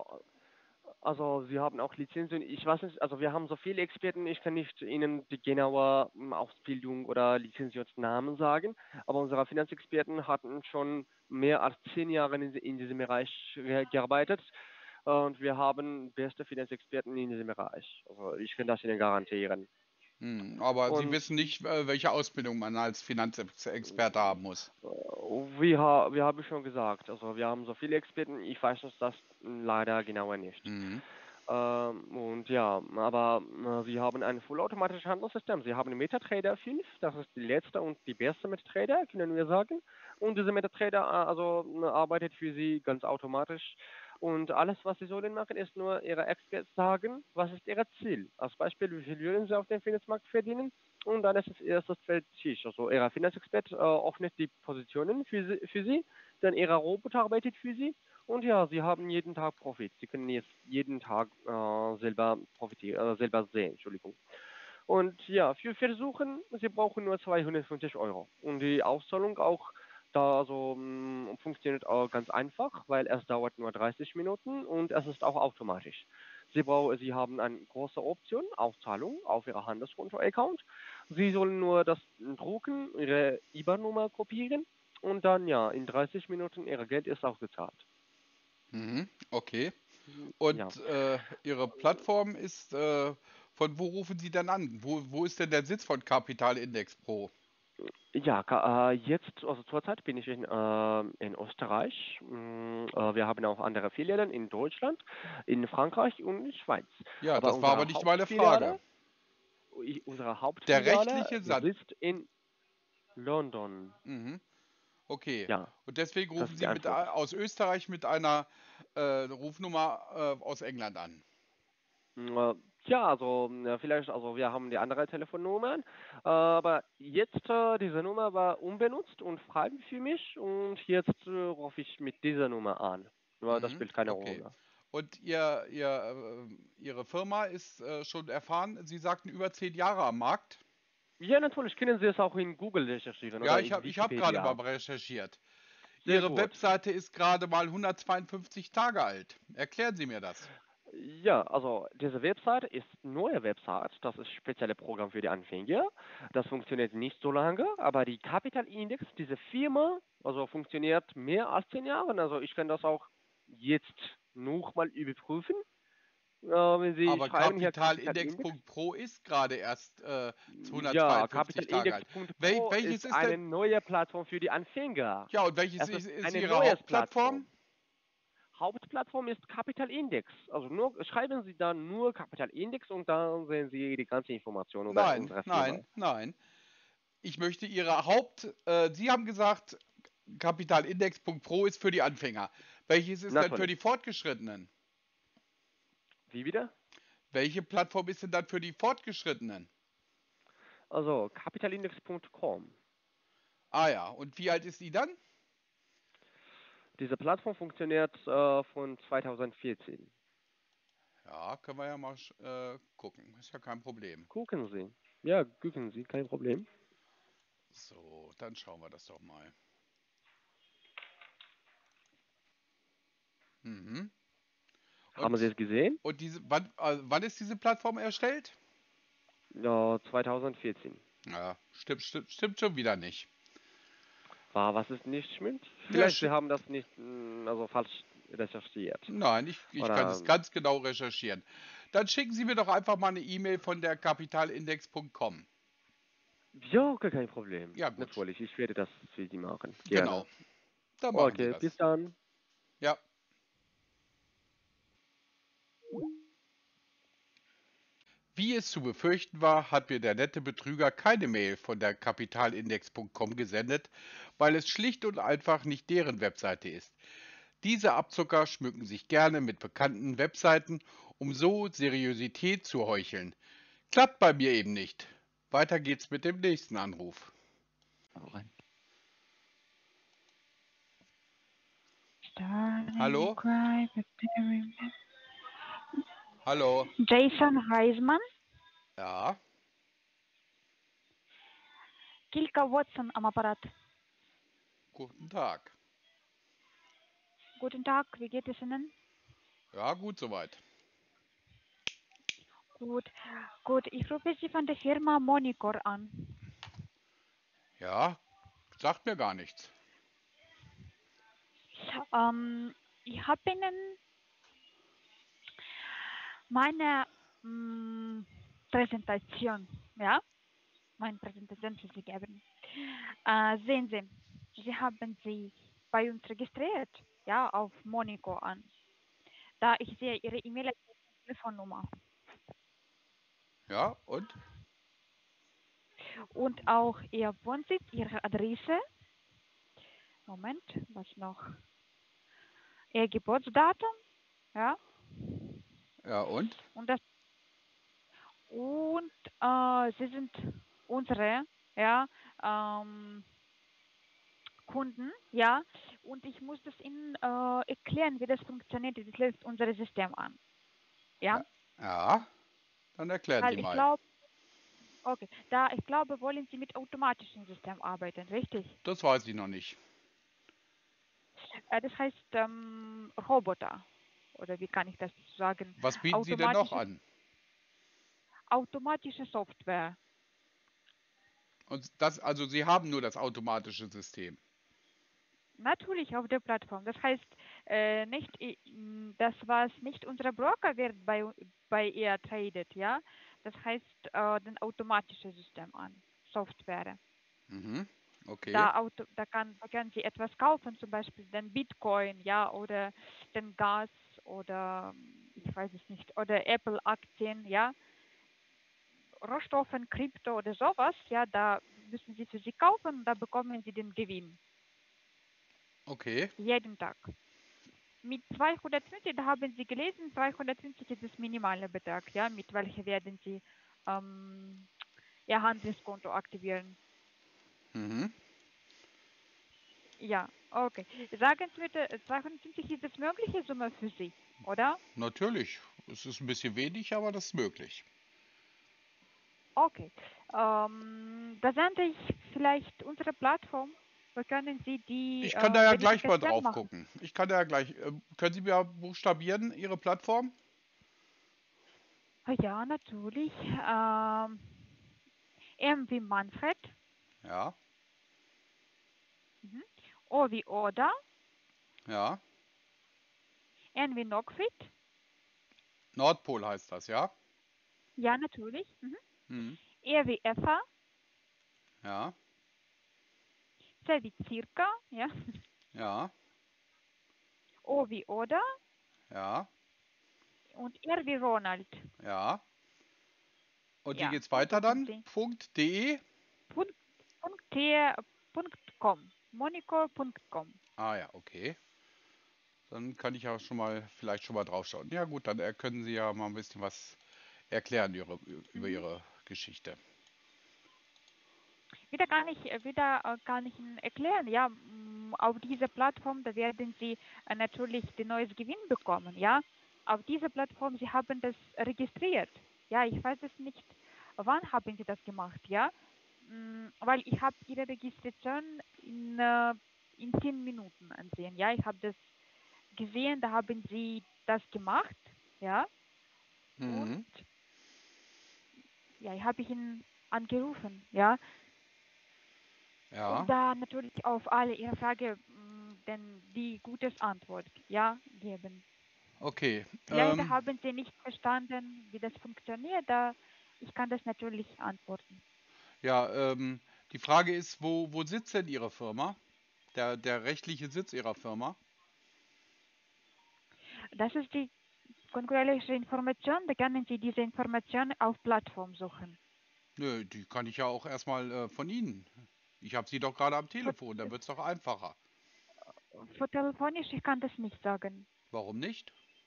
Speaker 4: Also wir haben auch Lizenzen. Ich weiß nicht, also wir haben so viele Experten, ich kann nicht Ihnen die genaue ähm, Ausbildung oder Lizenzierungsnamen sagen, aber unsere Finanzexperten hatten schon mehr als zehn Jahre in, in diesem Bereich ge- gearbeitet und wir haben beste Finanzexperten in diesem Bereich. Also ich kann das Ihnen garantieren.
Speaker 1: Hm, aber Sie
Speaker 4: Und
Speaker 1: wissen nicht, äh, welche Ausbildung man als Finanzexperte haben muss.
Speaker 4: äh, wie, ha, wie habe ich schon gesagt, also wir haben so viele Experten, ich weiß das leider genauer nicht.
Speaker 1: Mhm.
Speaker 4: Ähm, und ja, aber äh, sie haben ein vollautomatisches Handelssystem. Sie haben MetaTrader fünf, das ist die letzte und die beste MetaTrader, können wir sagen. Und diese MetaTrader äh, also äh, arbeitet für sie ganz automatisch. Und alles, was sie sollen machen, ist nur ihre Experts sagen, was ist ihr Ziel. Als Beispiel, wie viel würden sie auf dem Finanzmarkt verdienen? Und dann ist es erstes Tisch. Also ihre Finanzexpert äh, öffnet die Positionen für sie, für sie, dann ihre Roboter arbeitet für sie und ja, Sie haben jeden Tag Profit. Sie können jetzt jeden Tag äh, selber profitieren, äh, selber sehen, Entschuldigung. Und ja, für Versuchen, Sie brauchen nur zweihundertfünfzig Euro. Und die Auszahlung auch da so mh, funktioniert auch ganz einfach, weil es dauert nur dreißig Minuten und es ist auch automatisch. Sie, brauchen, Sie haben eine große Option, Auszahlung auf Ihr Handelskonto-Account. Sie sollen nur das drucken, Ihre I B A N-Nummer kopieren und dann ja, in dreißig Minuten Ihr Geld ist ausgezahlt.
Speaker 1: Mhm. Okay.
Speaker 4: Ja,
Speaker 1: Und äh, Ihre Plattform ist, äh, von wo rufen Sie denn an? Wo, wo ist denn der Sitz von Capital Index Pro?
Speaker 4: ja, ka- äh, jetzt, also zurzeit bin ich in, äh, in Österreich. Mm, äh, wir haben auch andere Filialen in Deutschland, in Frankreich und in der Schweiz.
Speaker 1: Ja,
Speaker 4: Aber
Speaker 1: das war aber
Speaker 4: unsere
Speaker 1: nicht meine Frage.
Speaker 4: Hauptfiliale, i- unsere
Speaker 1: Der
Speaker 4: Hauptfiliale
Speaker 1: rechtliche Satz.
Speaker 4: sitzt in London.
Speaker 1: Mhm. Okay.
Speaker 4: Ja,
Speaker 1: Und deswegen
Speaker 4: das
Speaker 1: rufen
Speaker 4: ist die
Speaker 1: Sie mit,
Speaker 4: Antwort.
Speaker 1: a- aus Österreich mit einer äh, Rufnummer äh, aus England an.
Speaker 4: Äh, ja, also äh, vielleicht, also wir haben die andere Telefonnummern, aber jetzt äh, diese Nummer war unbenutzt und frei für mich und jetzt äh, rufe ich mit dieser Nummer an. Aber das
Speaker 1: Mhm,
Speaker 4: spielt keine
Speaker 1: okay.
Speaker 4: Rolle.
Speaker 1: Und ihr, ihr, äh, Ihre Firma ist äh, schon erfahren, Sie sagten über zehn Jahre am Markt?
Speaker 4: Ja, natürlich können Sie es auch in Google recherchieren
Speaker 1: Ja,
Speaker 4: oder
Speaker 1: ich
Speaker 4: in
Speaker 1: habe ich hab gerade mal
Speaker 4: Wikipedia.
Speaker 1: recherchiert.
Speaker 4: Sehr
Speaker 1: Ihre
Speaker 4: gut.
Speaker 1: Webseite ist gerade mal hundertzweiundfünfzig Tage alt. Erklären Sie mir das.
Speaker 4: Ja, also diese Website ist neue Website. Das ist spezielle Programm für die Anfänger. Das funktioniert nicht so lange, aber die Capital Index, diese Firma, also funktioniert mehr als zehn Jahre. Also ich kann das auch jetzt noch mal überprüfen. Äh, wenn Sie
Speaker 1: Aber
Speaker 4: schreiben hier Capital
Speaker 1: Kapitalindex
Speaker 4: Index.
Speaker 1: Punkt Pro ist gerade erst äh,
Speaker 4: Ja,
Speaker 1: hundertzweiundfünfzig Tage alt. Wel
Speaker 4: Capitalindex.pro
Speaker 1: welches
Speaker 4: ist
Speaker 1: ist
Speaker 4: eine
Speaker 1: denn?
Speaker 4: neue Plattform für die Anfänger.
Speaker 1: Ja, und welches
Speaker 4: Es
Speaker 1: ist,
Speaker 4: ist
Speaker 1: ist
Speaker 4: eine
Speaker 1: Ihre
Speaker 4: neue
Speaker 1: Hauptplattform?
Speaker 4: Plattform. Hauptplattform ist Capital Index. Also nur schreiben Sie dann nur Capital Index und dann sehen Sie die ganze Information über
Speaker 1: Nein,
Speaker 4: unsere Firma.
Speaker 1: nein, nein. Ich möchte Ihre Haupt. Äh, Sie haben gesagt, Kapitalindex Punkt Pro ist für die Anfänger. Welches ist denn für
Speaker 4: Natürlich.
Speaker 1: die Fortgeschrittenen?
Speaker 4: Wie wieder?
Speaker 1: Welche Plattform ist denn dann für die Fortgeschrittenen?
Speaker 4: Also capitalindex Punkt com.
Speaker 1: Ah ja, und wie alt ist die dann?
Speaker 4: Diese Plattform funktioniert äh, von zweitausendvierzehn.
Speaker 1: Ja, können wir ja mal sch- äh, gucken. Ist ja kein Problem.
Speaker 4: Gucken Sie. Ja, gucken Sie, kein Problem.
Speaker 1: So, dann schauen wir das doch mal. Mhm.
Speaker 4: Haben Sie
Speaker 1: Und,
Speaker 4: es gesehen?
Speaker 1: und diese, wann, äh, wann ist diese Plattform erstellt?
Speaker 4: Ja, zweitausendvierzehn.
Speaker 1: Ja, stimmt, stimmt, stimmt schon wieder nicht.
Speaker 4: War, was ist nicht stimmt?
Speaker 1: Ja,
Speaker 4: Vielleicht
Speaker 1: sch
Speaker 4: Sie haben das nicht, mh, also falsch recherchiert.
Speaker 1: nein, ich, ich kann
Speaker 4: Oder,
Speaker 1: es ganz genau recherchieren. Dann schicken Sie mir doch einfach mal eine E-Mail von der kapitalindex Punkt com.
Speaker 4: ja, okay, kein Problem.
Speaker 1: Ja, gut.
Speaker 4: Natürlich, ich werde das für Sie machen. Gerne.
Speaker 1: Genau. Dann machen Sie
Speaker 4: Okay, bis
Speaker 1: das.
Speaker 4: dann.
Speaker 1: Ja. Wie es zu befürchten war, hat mir der nette Betrüger keine Mail von der kapitalindex Punkt com gesendet, weil es schlicht und einfach nicht deren Webseite ist. Diese Abzocker schmücken sich gerne mit bekannten Webseiten, um so Seriosität zu heucheln. Klappt bei mir eben nicht. Weiter geht's mit dem nächsten Anruf.
Speaker 2: Starting
Speaker 1: Hallo?
Speaker 2: cry, preparing.
Speaker 1: Hallo?
Speaker 2: Jason Heisman,
Speaker 1: Ja,
Speaker 2: Kilka Watson am Apparat.
Speaker 1: guten Tag.
Speaker 2: Guten Tag, wie geht es Ihnen?
Speaker 1: Ja, gut soweit.
Speaker 2: Gut, gut. Ich rufe Sie von der Firma Monicor an.
Speaker 1: Ja, sagt mir gar nichts.
Speaker 2: Ähm, ich habe Ihnen meine mh, Präsentation, ja, meine Präsentation für Sie geben. Äh, sehen Sie, Sie haben sich bei uns registriert, ja, auf Monicor an. Da ich sehe Ihre E-Mail und Telefonnummer
Speaker 1: Ja, und?
Speaker 2: und auch Ihr Wohnsitz, Ihre Adresse. Moment, was noch? Ihr Geburtsdatum, ja,
Speaker 1: Ja, und?
Speaker 2: und das und äh, Sie sind unsere, ja, ähm, Kunden, ja, und ich muss das Ihnen äh, erklären, wie das funktioniert. Das läuft unser System an, ja,
Speaker 1: Ja, ja, dann erklären Sie
Speaker 2: weil ich
Speaker 1: mal.
Speaker 2: glaube, okay, da ich glaube, wollen Sie mit automatischem System arbeiten, richtig?
Speaker 1: Das weiß ich noch nicht.
Speaker 2: Äh, das heißt ähm, Roboter, oder wie kann ich das sagen?
Speaker 1: Was bieten Sie denn noch
Speaker 2: Automatische,
Speaker 1: an?
Speaker 2: automatische Software.
Speaker 1: Und das, also Sie haben nur das automatische System.
Speaker 2: Natürlich auf der Plattform. Das heißt, äh, nicht, i- m, das was nicht unser Broker wird bei, bei ihr tradet, ja. Das heißt, äh, den automatisches System an, Software.
Speaker 1: Mhm. Okay.
Speaker 2: Da, Auto, da, kann, da können Sie etwas kaufen, zum Beispiel den Bitcoin, ja, oder den Gas oder ich weiß es nicht, oder Apple-Aktien, ja, Rohstoffen, Krypto oder sowas, ja, da müssen Sie für Sie kaufen und da bekommen Sie den Gewinn
Speaker 1: Okay.
Speaker 2: jeden Tag. mit zweihundertfünfzig, da haben Sie gelesen, zweihundertfünfzig ist das minimale Betrag, ja, mit welcher werden Sie ähm, Ihr Handelskonto aktivieren.
Speaker 1: Mhm.
Speaker 2: Ja, okay. Sagen Sie bitte, äh, zweihundertfünfzig ist das mögliche Summe für Sie, oder?
Speaker 1: Natürlich. Es ist ein bisschen wenig, aber das ist möglich.
Speaker 2: Okay. Ähm, da sende ich vielleicht unsere Plattform. Da können Sie die
Speaker 1: Ich kann da
Speaker 2: äh,
Speaker 1: ja gleich mal
Speaker 2: Verifikation
Speaker 1: drauf
Speaker 2: machen.
Speaker 1: gucken. Ich kann da ja gleich. Äh, können Sie mir buchstabieren, Ihre Plattform?
Speaker 2: Ah, ja, natürlich. Ähm, M wie Manfred,
Speaker 1: Ja,
Speaker 2: mhm. O wie Oda,
Speaker 1: ja.
Speaker 2: N wie Nogfit,
Speaker 1: Nordpol heißt das, ja?
Speaker 2: ja, natürlich. Mhm.
Speaker 1: Mhm.
Speaker 2: E wie Eva,
Speaker 1: Ja,
Speaker 2: C wie Circa, ja.
Speaker 1: ja,
Speaker 2: O wie Oda
Speaker 1: ja,
Speaker 2: und R wie Ronald.
Speaker 1: ja. Und wie
Speaker 2: Ja,
Speaker 1: geht's
Speaker 2: und
Speaker 1: weiter
Speaker 2: drücken
Speaker 1: dann?
Speaker 2: Sie.
Speaker 1: Punkt .de?
Speaker 2: Punkt, Punkt, T, Punkt com. Monico Punkt com.
Speaker 1: Ah ja, okay. Dann kann ich ja schon mal, vielleicht schon mal drauf schauen. Ja gut, dann äh, können Sie ja mal ein bisschen was erklären ihre, über
Speaker 2: Mhm.
Speaker 1: Ihre Geschichte.
Speaker 2: Wieder kann ich, äh, wieder äh, kann ich Ihnen erklären, ja, mm, auf dieser Plattform, da werden Sie äh, natürlich den neues Gewinn bekommen, ja. Auf dieser Plattform, Sie haben das registriert. Ja, ich weiß es nicht, wann haben Sie das gemacht, ja? Mm, Weil ich habe Ihre Registration in, äh, in zehn Minuten ansehen, ja. Ich habe das gesehen, da haben Sie das gemacht, ja. Und
Speaker 1: Mhm.
Speaker 2: ja, ich habe ihn angerufen, ja, um
Speaker 1: Ja,
Speaker 2: da natürlich auf alle Ihre Frage mh, denn die gutes Antwort ja geben.
Speaker 1: okay.
Speaker 2: Vielleicht
Speaker 1: Ähm,
Speaker 2: haben Sie nicht verstanden, wie das funktioniert, da ich kann das natürlich antworten.
Speaker 1: ja, ähm, die Frage ist, wo, wo sitzt denn Ihre Firma? Der, der rechtliche Sitz Ihrer Firma?
Speaker 2: Das ist die konkurrenzliche Information, da können Sie diese Information auf Plattform suchen.
Speaker 1: Nö, die kann ich ja auch erstmal äh, von Ihnen. Ich habe Sie doch gerade am
Speaker 2: Vor,
Speaker 1: Telefon, da wird es doch einfacher.
Speaker 2: vor telefonisch, ich kann das nicht sagen.
Speaker 1: Warum nicht?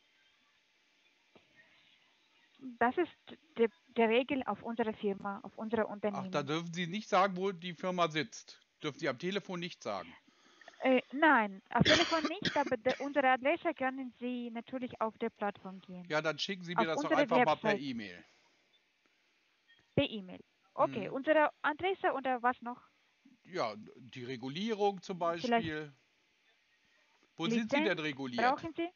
Speaker 2: Das ist die, die Regel auf unserer Firma, auf unserer
Speaker 1: Ach, da
Speaker 2: Unternehmen.
Speaker 1: dürfen Sie nicht sagen, wo die Firma sitzt. Dürfen Sie am Telefon nicht sagen.
Speaker 2: Äh, nein, auf Telefon nicht, aber de, unsere Adresse können Sie natürlich auf der Plattform gehen.
Speaker 1: Ja, dann schicken Sie mir
Speaker 2: Auf
Speaker 1: das doch
Speaker 2: unsere
Speaker 1: einfach mal per
Speaker 2: Website,
Speaker 1: E-Mail.
Speaker 2: per E-Mail. Okay,
Speaker 1: Hm.
Speaker 2: unsere Adresse oder was noch?
Speaker 1: Ja, die Regulierung zum
Speaker 2: Vielleicht
Speaker 1: Beispiel. Wo sind Sie denn
Speaker 2: Lizenz
Speaker 1: reguliert?
Speaker 2: brauchen Sie?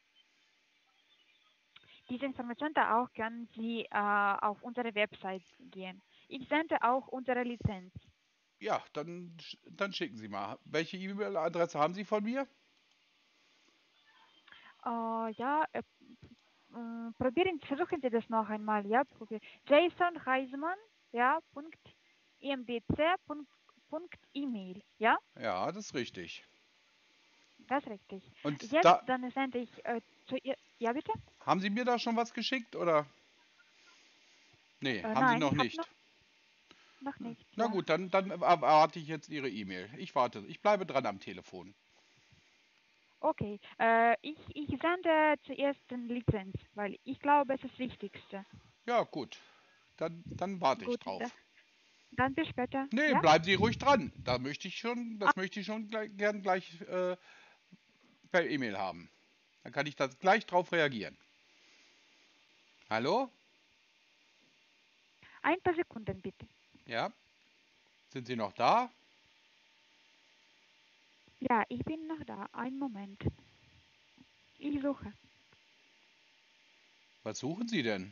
Speaker 2: Diese Information da auch können Sie äh, auf unsere Website gehen. Ich sende auch unsere Lizenz.
Speaker 1: Ja, dann, sch- dann schicken Sie mal. Welche E-Mail-Adresse haben Sie von mir?
Speaker 2: Äh, ja, äh, äh, probieren, versuchen Sie das noch einmal. Ja, probieren. Jason Reismann, ja, Punkt, imbc. Punkt, E-Mail. Ja,
Speaker 1: Ja, das ist richtig.
Speaker 2: das ist richtig.
Speaker 1: Und
Speaker 2: Jetzt
Speaker 1: da
Speaker 2: dann sende ich äh, zu ihr. Ja, bitte?
Speaker 1: haben Sie mir da schon was geschickt oder? Nee,
Speaker 2: Äh,
Speaker 1: haben Sie
Speaker 2: nein,
Speaker 1: noch
Speaker 2: ich habe noch,
Speaker 1: nicht.
Speaker 2: noch nicht,
Speaker 1: Na
Speaker 2: ja.
Speaker 1: gut, dann, dann erwarte ich jetzt Ihre E-Mail. Ich warte. Ich bleibe dran am Telefon.
Speaker 2: Okay, äh, ich, ich sende zuerst den Lizenz, weil ich glaube, es ist das Wichtigste.
Speaker 1: Ja, gut. Dann, dann warte ich
Speaker 2: Gut, da,
Speaker 1: drauf.
Speaker 2: dann bis später,
Speaker 1: Nee,
Speaker 2: ja?
Speaker 1: bleiben Sie ruhig dran. Da möchte ich schon,
Speaker 2: Ah,
Speaker 1: das möchte ich schon gleich, gern gleich äh, per E-Mail haben. Dann kann ich da gleich drauf reagieren. Hallo?
Speaker 2: ein paar Sekunden bitte.
Speaker 1: Ja? Sind Sie noch da?
Speaker 2: Ja, ich bin noch da. Einen Moment. Ich suche.
Speaker 1: Was suchen Sie denn?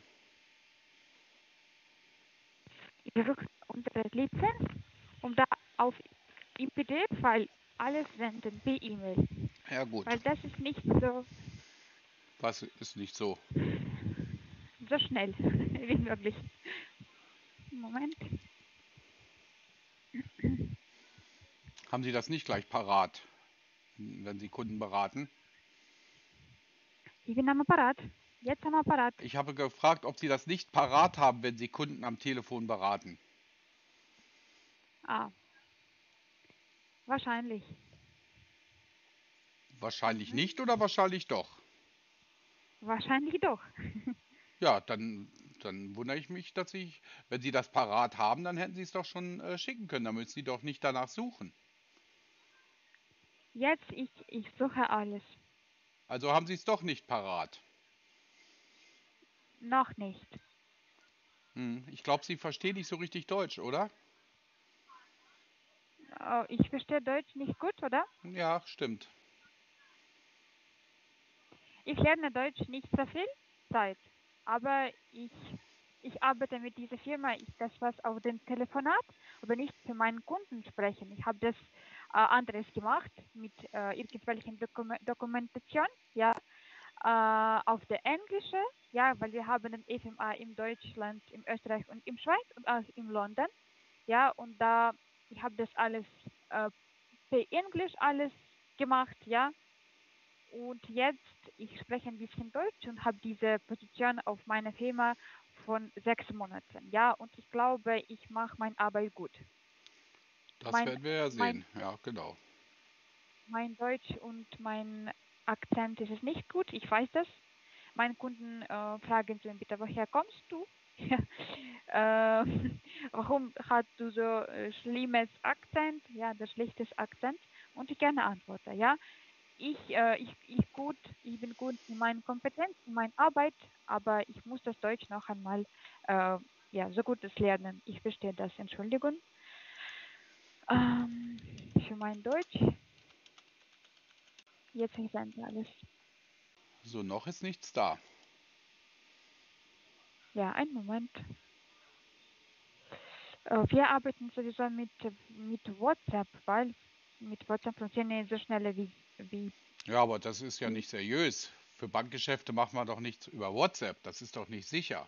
Speaker 2: Ich suche unsere Lizenz, um da auf im P D F-File alles senden per E-Mail.
Speaker 1: Ja gut.
Speaker 2: Weil das ist nicht so,
Speaker 1: Was ist nicht so?
Speaker 2: so schnell wie möglich. Moment.
Speaker 1: Haben Sie das nicht gleich parat, wenn Sie Kunden beraten?
Speaker 2: Ich bin am Apparat. Jetzt am Apparat.
Speaker 1: Ich habe gefragt, ob Sie das nicht parat haben, wenn Sie Kunden am Telefon beraten.
Speaker 2: Ah, wahrscheinlich.
Speaker 1: Wahrscheinlich
Speaker 2: Mhm.
Speaker 1: nicht oder wahrscheinlich doch?
Speaker 2: Wahrscheinlich doch.
Speaker 1: Ja, dann, dann wundere ich mich, dass ich, wenn Sie das parat haben, dann hätten Sie es doch schon äh, schicken können. Dann müssen Sie doch nicht danach suchen.
Speaker 2: Jetzt, ich, ich suche alles.
Speaker 1: Also haben Sie es doch nicht parat.
Speaker 2: Noch nicht.
Speaker 1: Hm, ich glaube, Sie verstehen nicht so richtig Deutsch, oder?
Speaker 2: Oh, ich verstehe Deutsch nicht gut, oder?
Speaker 1: Ja, stimmt.
Speaker 2: Ich lerne Deutsch nicht so viel Zeit, aber ich, ich arbeite mit dieser Firma, ich das was auf dem Telefonat, aber nicht für meinen Kunden sprechen. Ich habe das äh, anderes gemacht mit äh, irgendwelchen Dokum Dokumentation, ja, äh, auf der Englische, ja, weil wir haben den F M A in Deutschland, in Österreich und in Schweiz und auch in London, ja, und da ich habe das alles äh, per Englisch alles gemacht, ja, und jetzt, ich spreche ein bisschen Deutsch und habe diese Position auf meiner Firma von sechs Monaten. Ja, und ich glaube, ich mache meine Arbeit gut.
Speaker 1: Das
Speaker 2: Mein,
Speaker 1: werden wir ja
Speaker 2: mein,
Speaker 1: sehen. Ja, genau.
Speaker 2: mein Deutsch und mein Akzent ist es nicht gut, ich weiß das. Meine Kunden äh, fragen so bitte, woher kommst du? Ja, äh, warum hast du so äh, schlimmes Akzent? Ja, das schlechtes Akzent. Und ich gerne antworte, ja. Ich, äh, ich, ich, gut, ich bin gut in meiner Kompetenz, in meiner Arbeit, aber ich muss das Deutsch noch einmal äh, ja, so gut das lernen. Ich verstehe das, Entschuldigung. Ähm, für mein Deutsch, jetzt ist alles.
Speaker 1: So, noch ist nichts da.
Speaker 2: Ja, einen Moment. Äh, wir arbeiten sowieso mit, mit WhatsApp, weil mit WhatsApp funktioniert so schnell wie, wie,
Speaker 1: Ja, aber das ist ja
Speaker 2: wie
Speaker 1: nicht seriös. Für Bankgeschäfte machen wir doch nichts über WhatsApp. Das ist doch nicht sicher.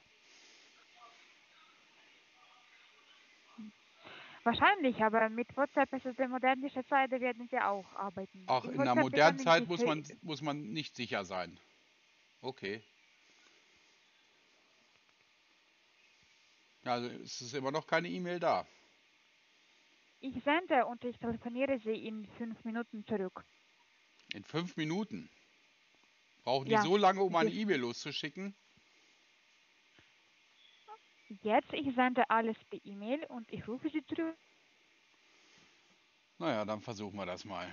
Speaker 2: wahrscheinlich, aber mit WhatsApp ist es die modernische Zeit, da werden wir auch arbeiten.
Speaker 1: Auch
Speaker 2: In
Speaker 1: in der
Speaker 2: WhatsApp, wir
Speaker 1: modernen
Speaker 2: können
Speaker 1: Zeit
Speaker 2: sich,
Speaker 1: muss
Speaker 2: äh,
Speaker 1: man, muss man nicht sicher sein. Okay. Ja, also es ist immer noch keine E-Mail da.
Speaker 2: ich sende und ich telefoniere sie in fünf Minuten zurück.
Speaker 1: In fünf Minuten. Brauchen die
Speaker 2: Ja,
Speaker 1: so lange, um
Speaker 2: es
Speaker 1: eine
Speaker 2: ist
Speaker 1: E-Mail loszuschicken?
Speaker 2: jetzt, ich sende alles per E-Mail und ich rufe sie zurück.
Speaker 1: Naja, dann versuchen wir das mal.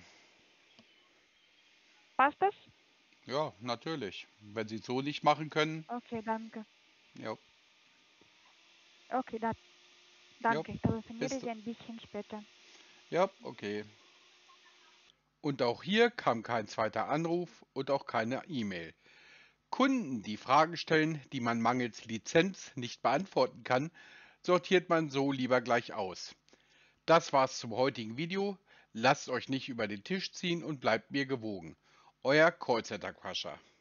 Speaker 2: Passt das?
Speaker 1: Ja, natürlich. Wenn Sie es so nicht machen können,
Speaker 2: Okay, danke.
Speaker 1: ja,
Speaker 2: Okay, da,
Speaker 1: ja,
Speaker 2: danke. Ich telefoniere
Speaker 1: bis,
Speaker 2: sie ein bisschen später.
Speaker 1: ja, okay. Und auch hier kam kein zweiter Anruf und auch keine E-Mail. Kunden, die Fragen stellen, die man mangels Lizenz nicht beantworten kann, sortiert man so lieber gleich aus. Das war's zum heutigen Video. Lasst euch nicht über den Tisch ziehen und bleibt mir gewogen. Euer Callcenter Quascher.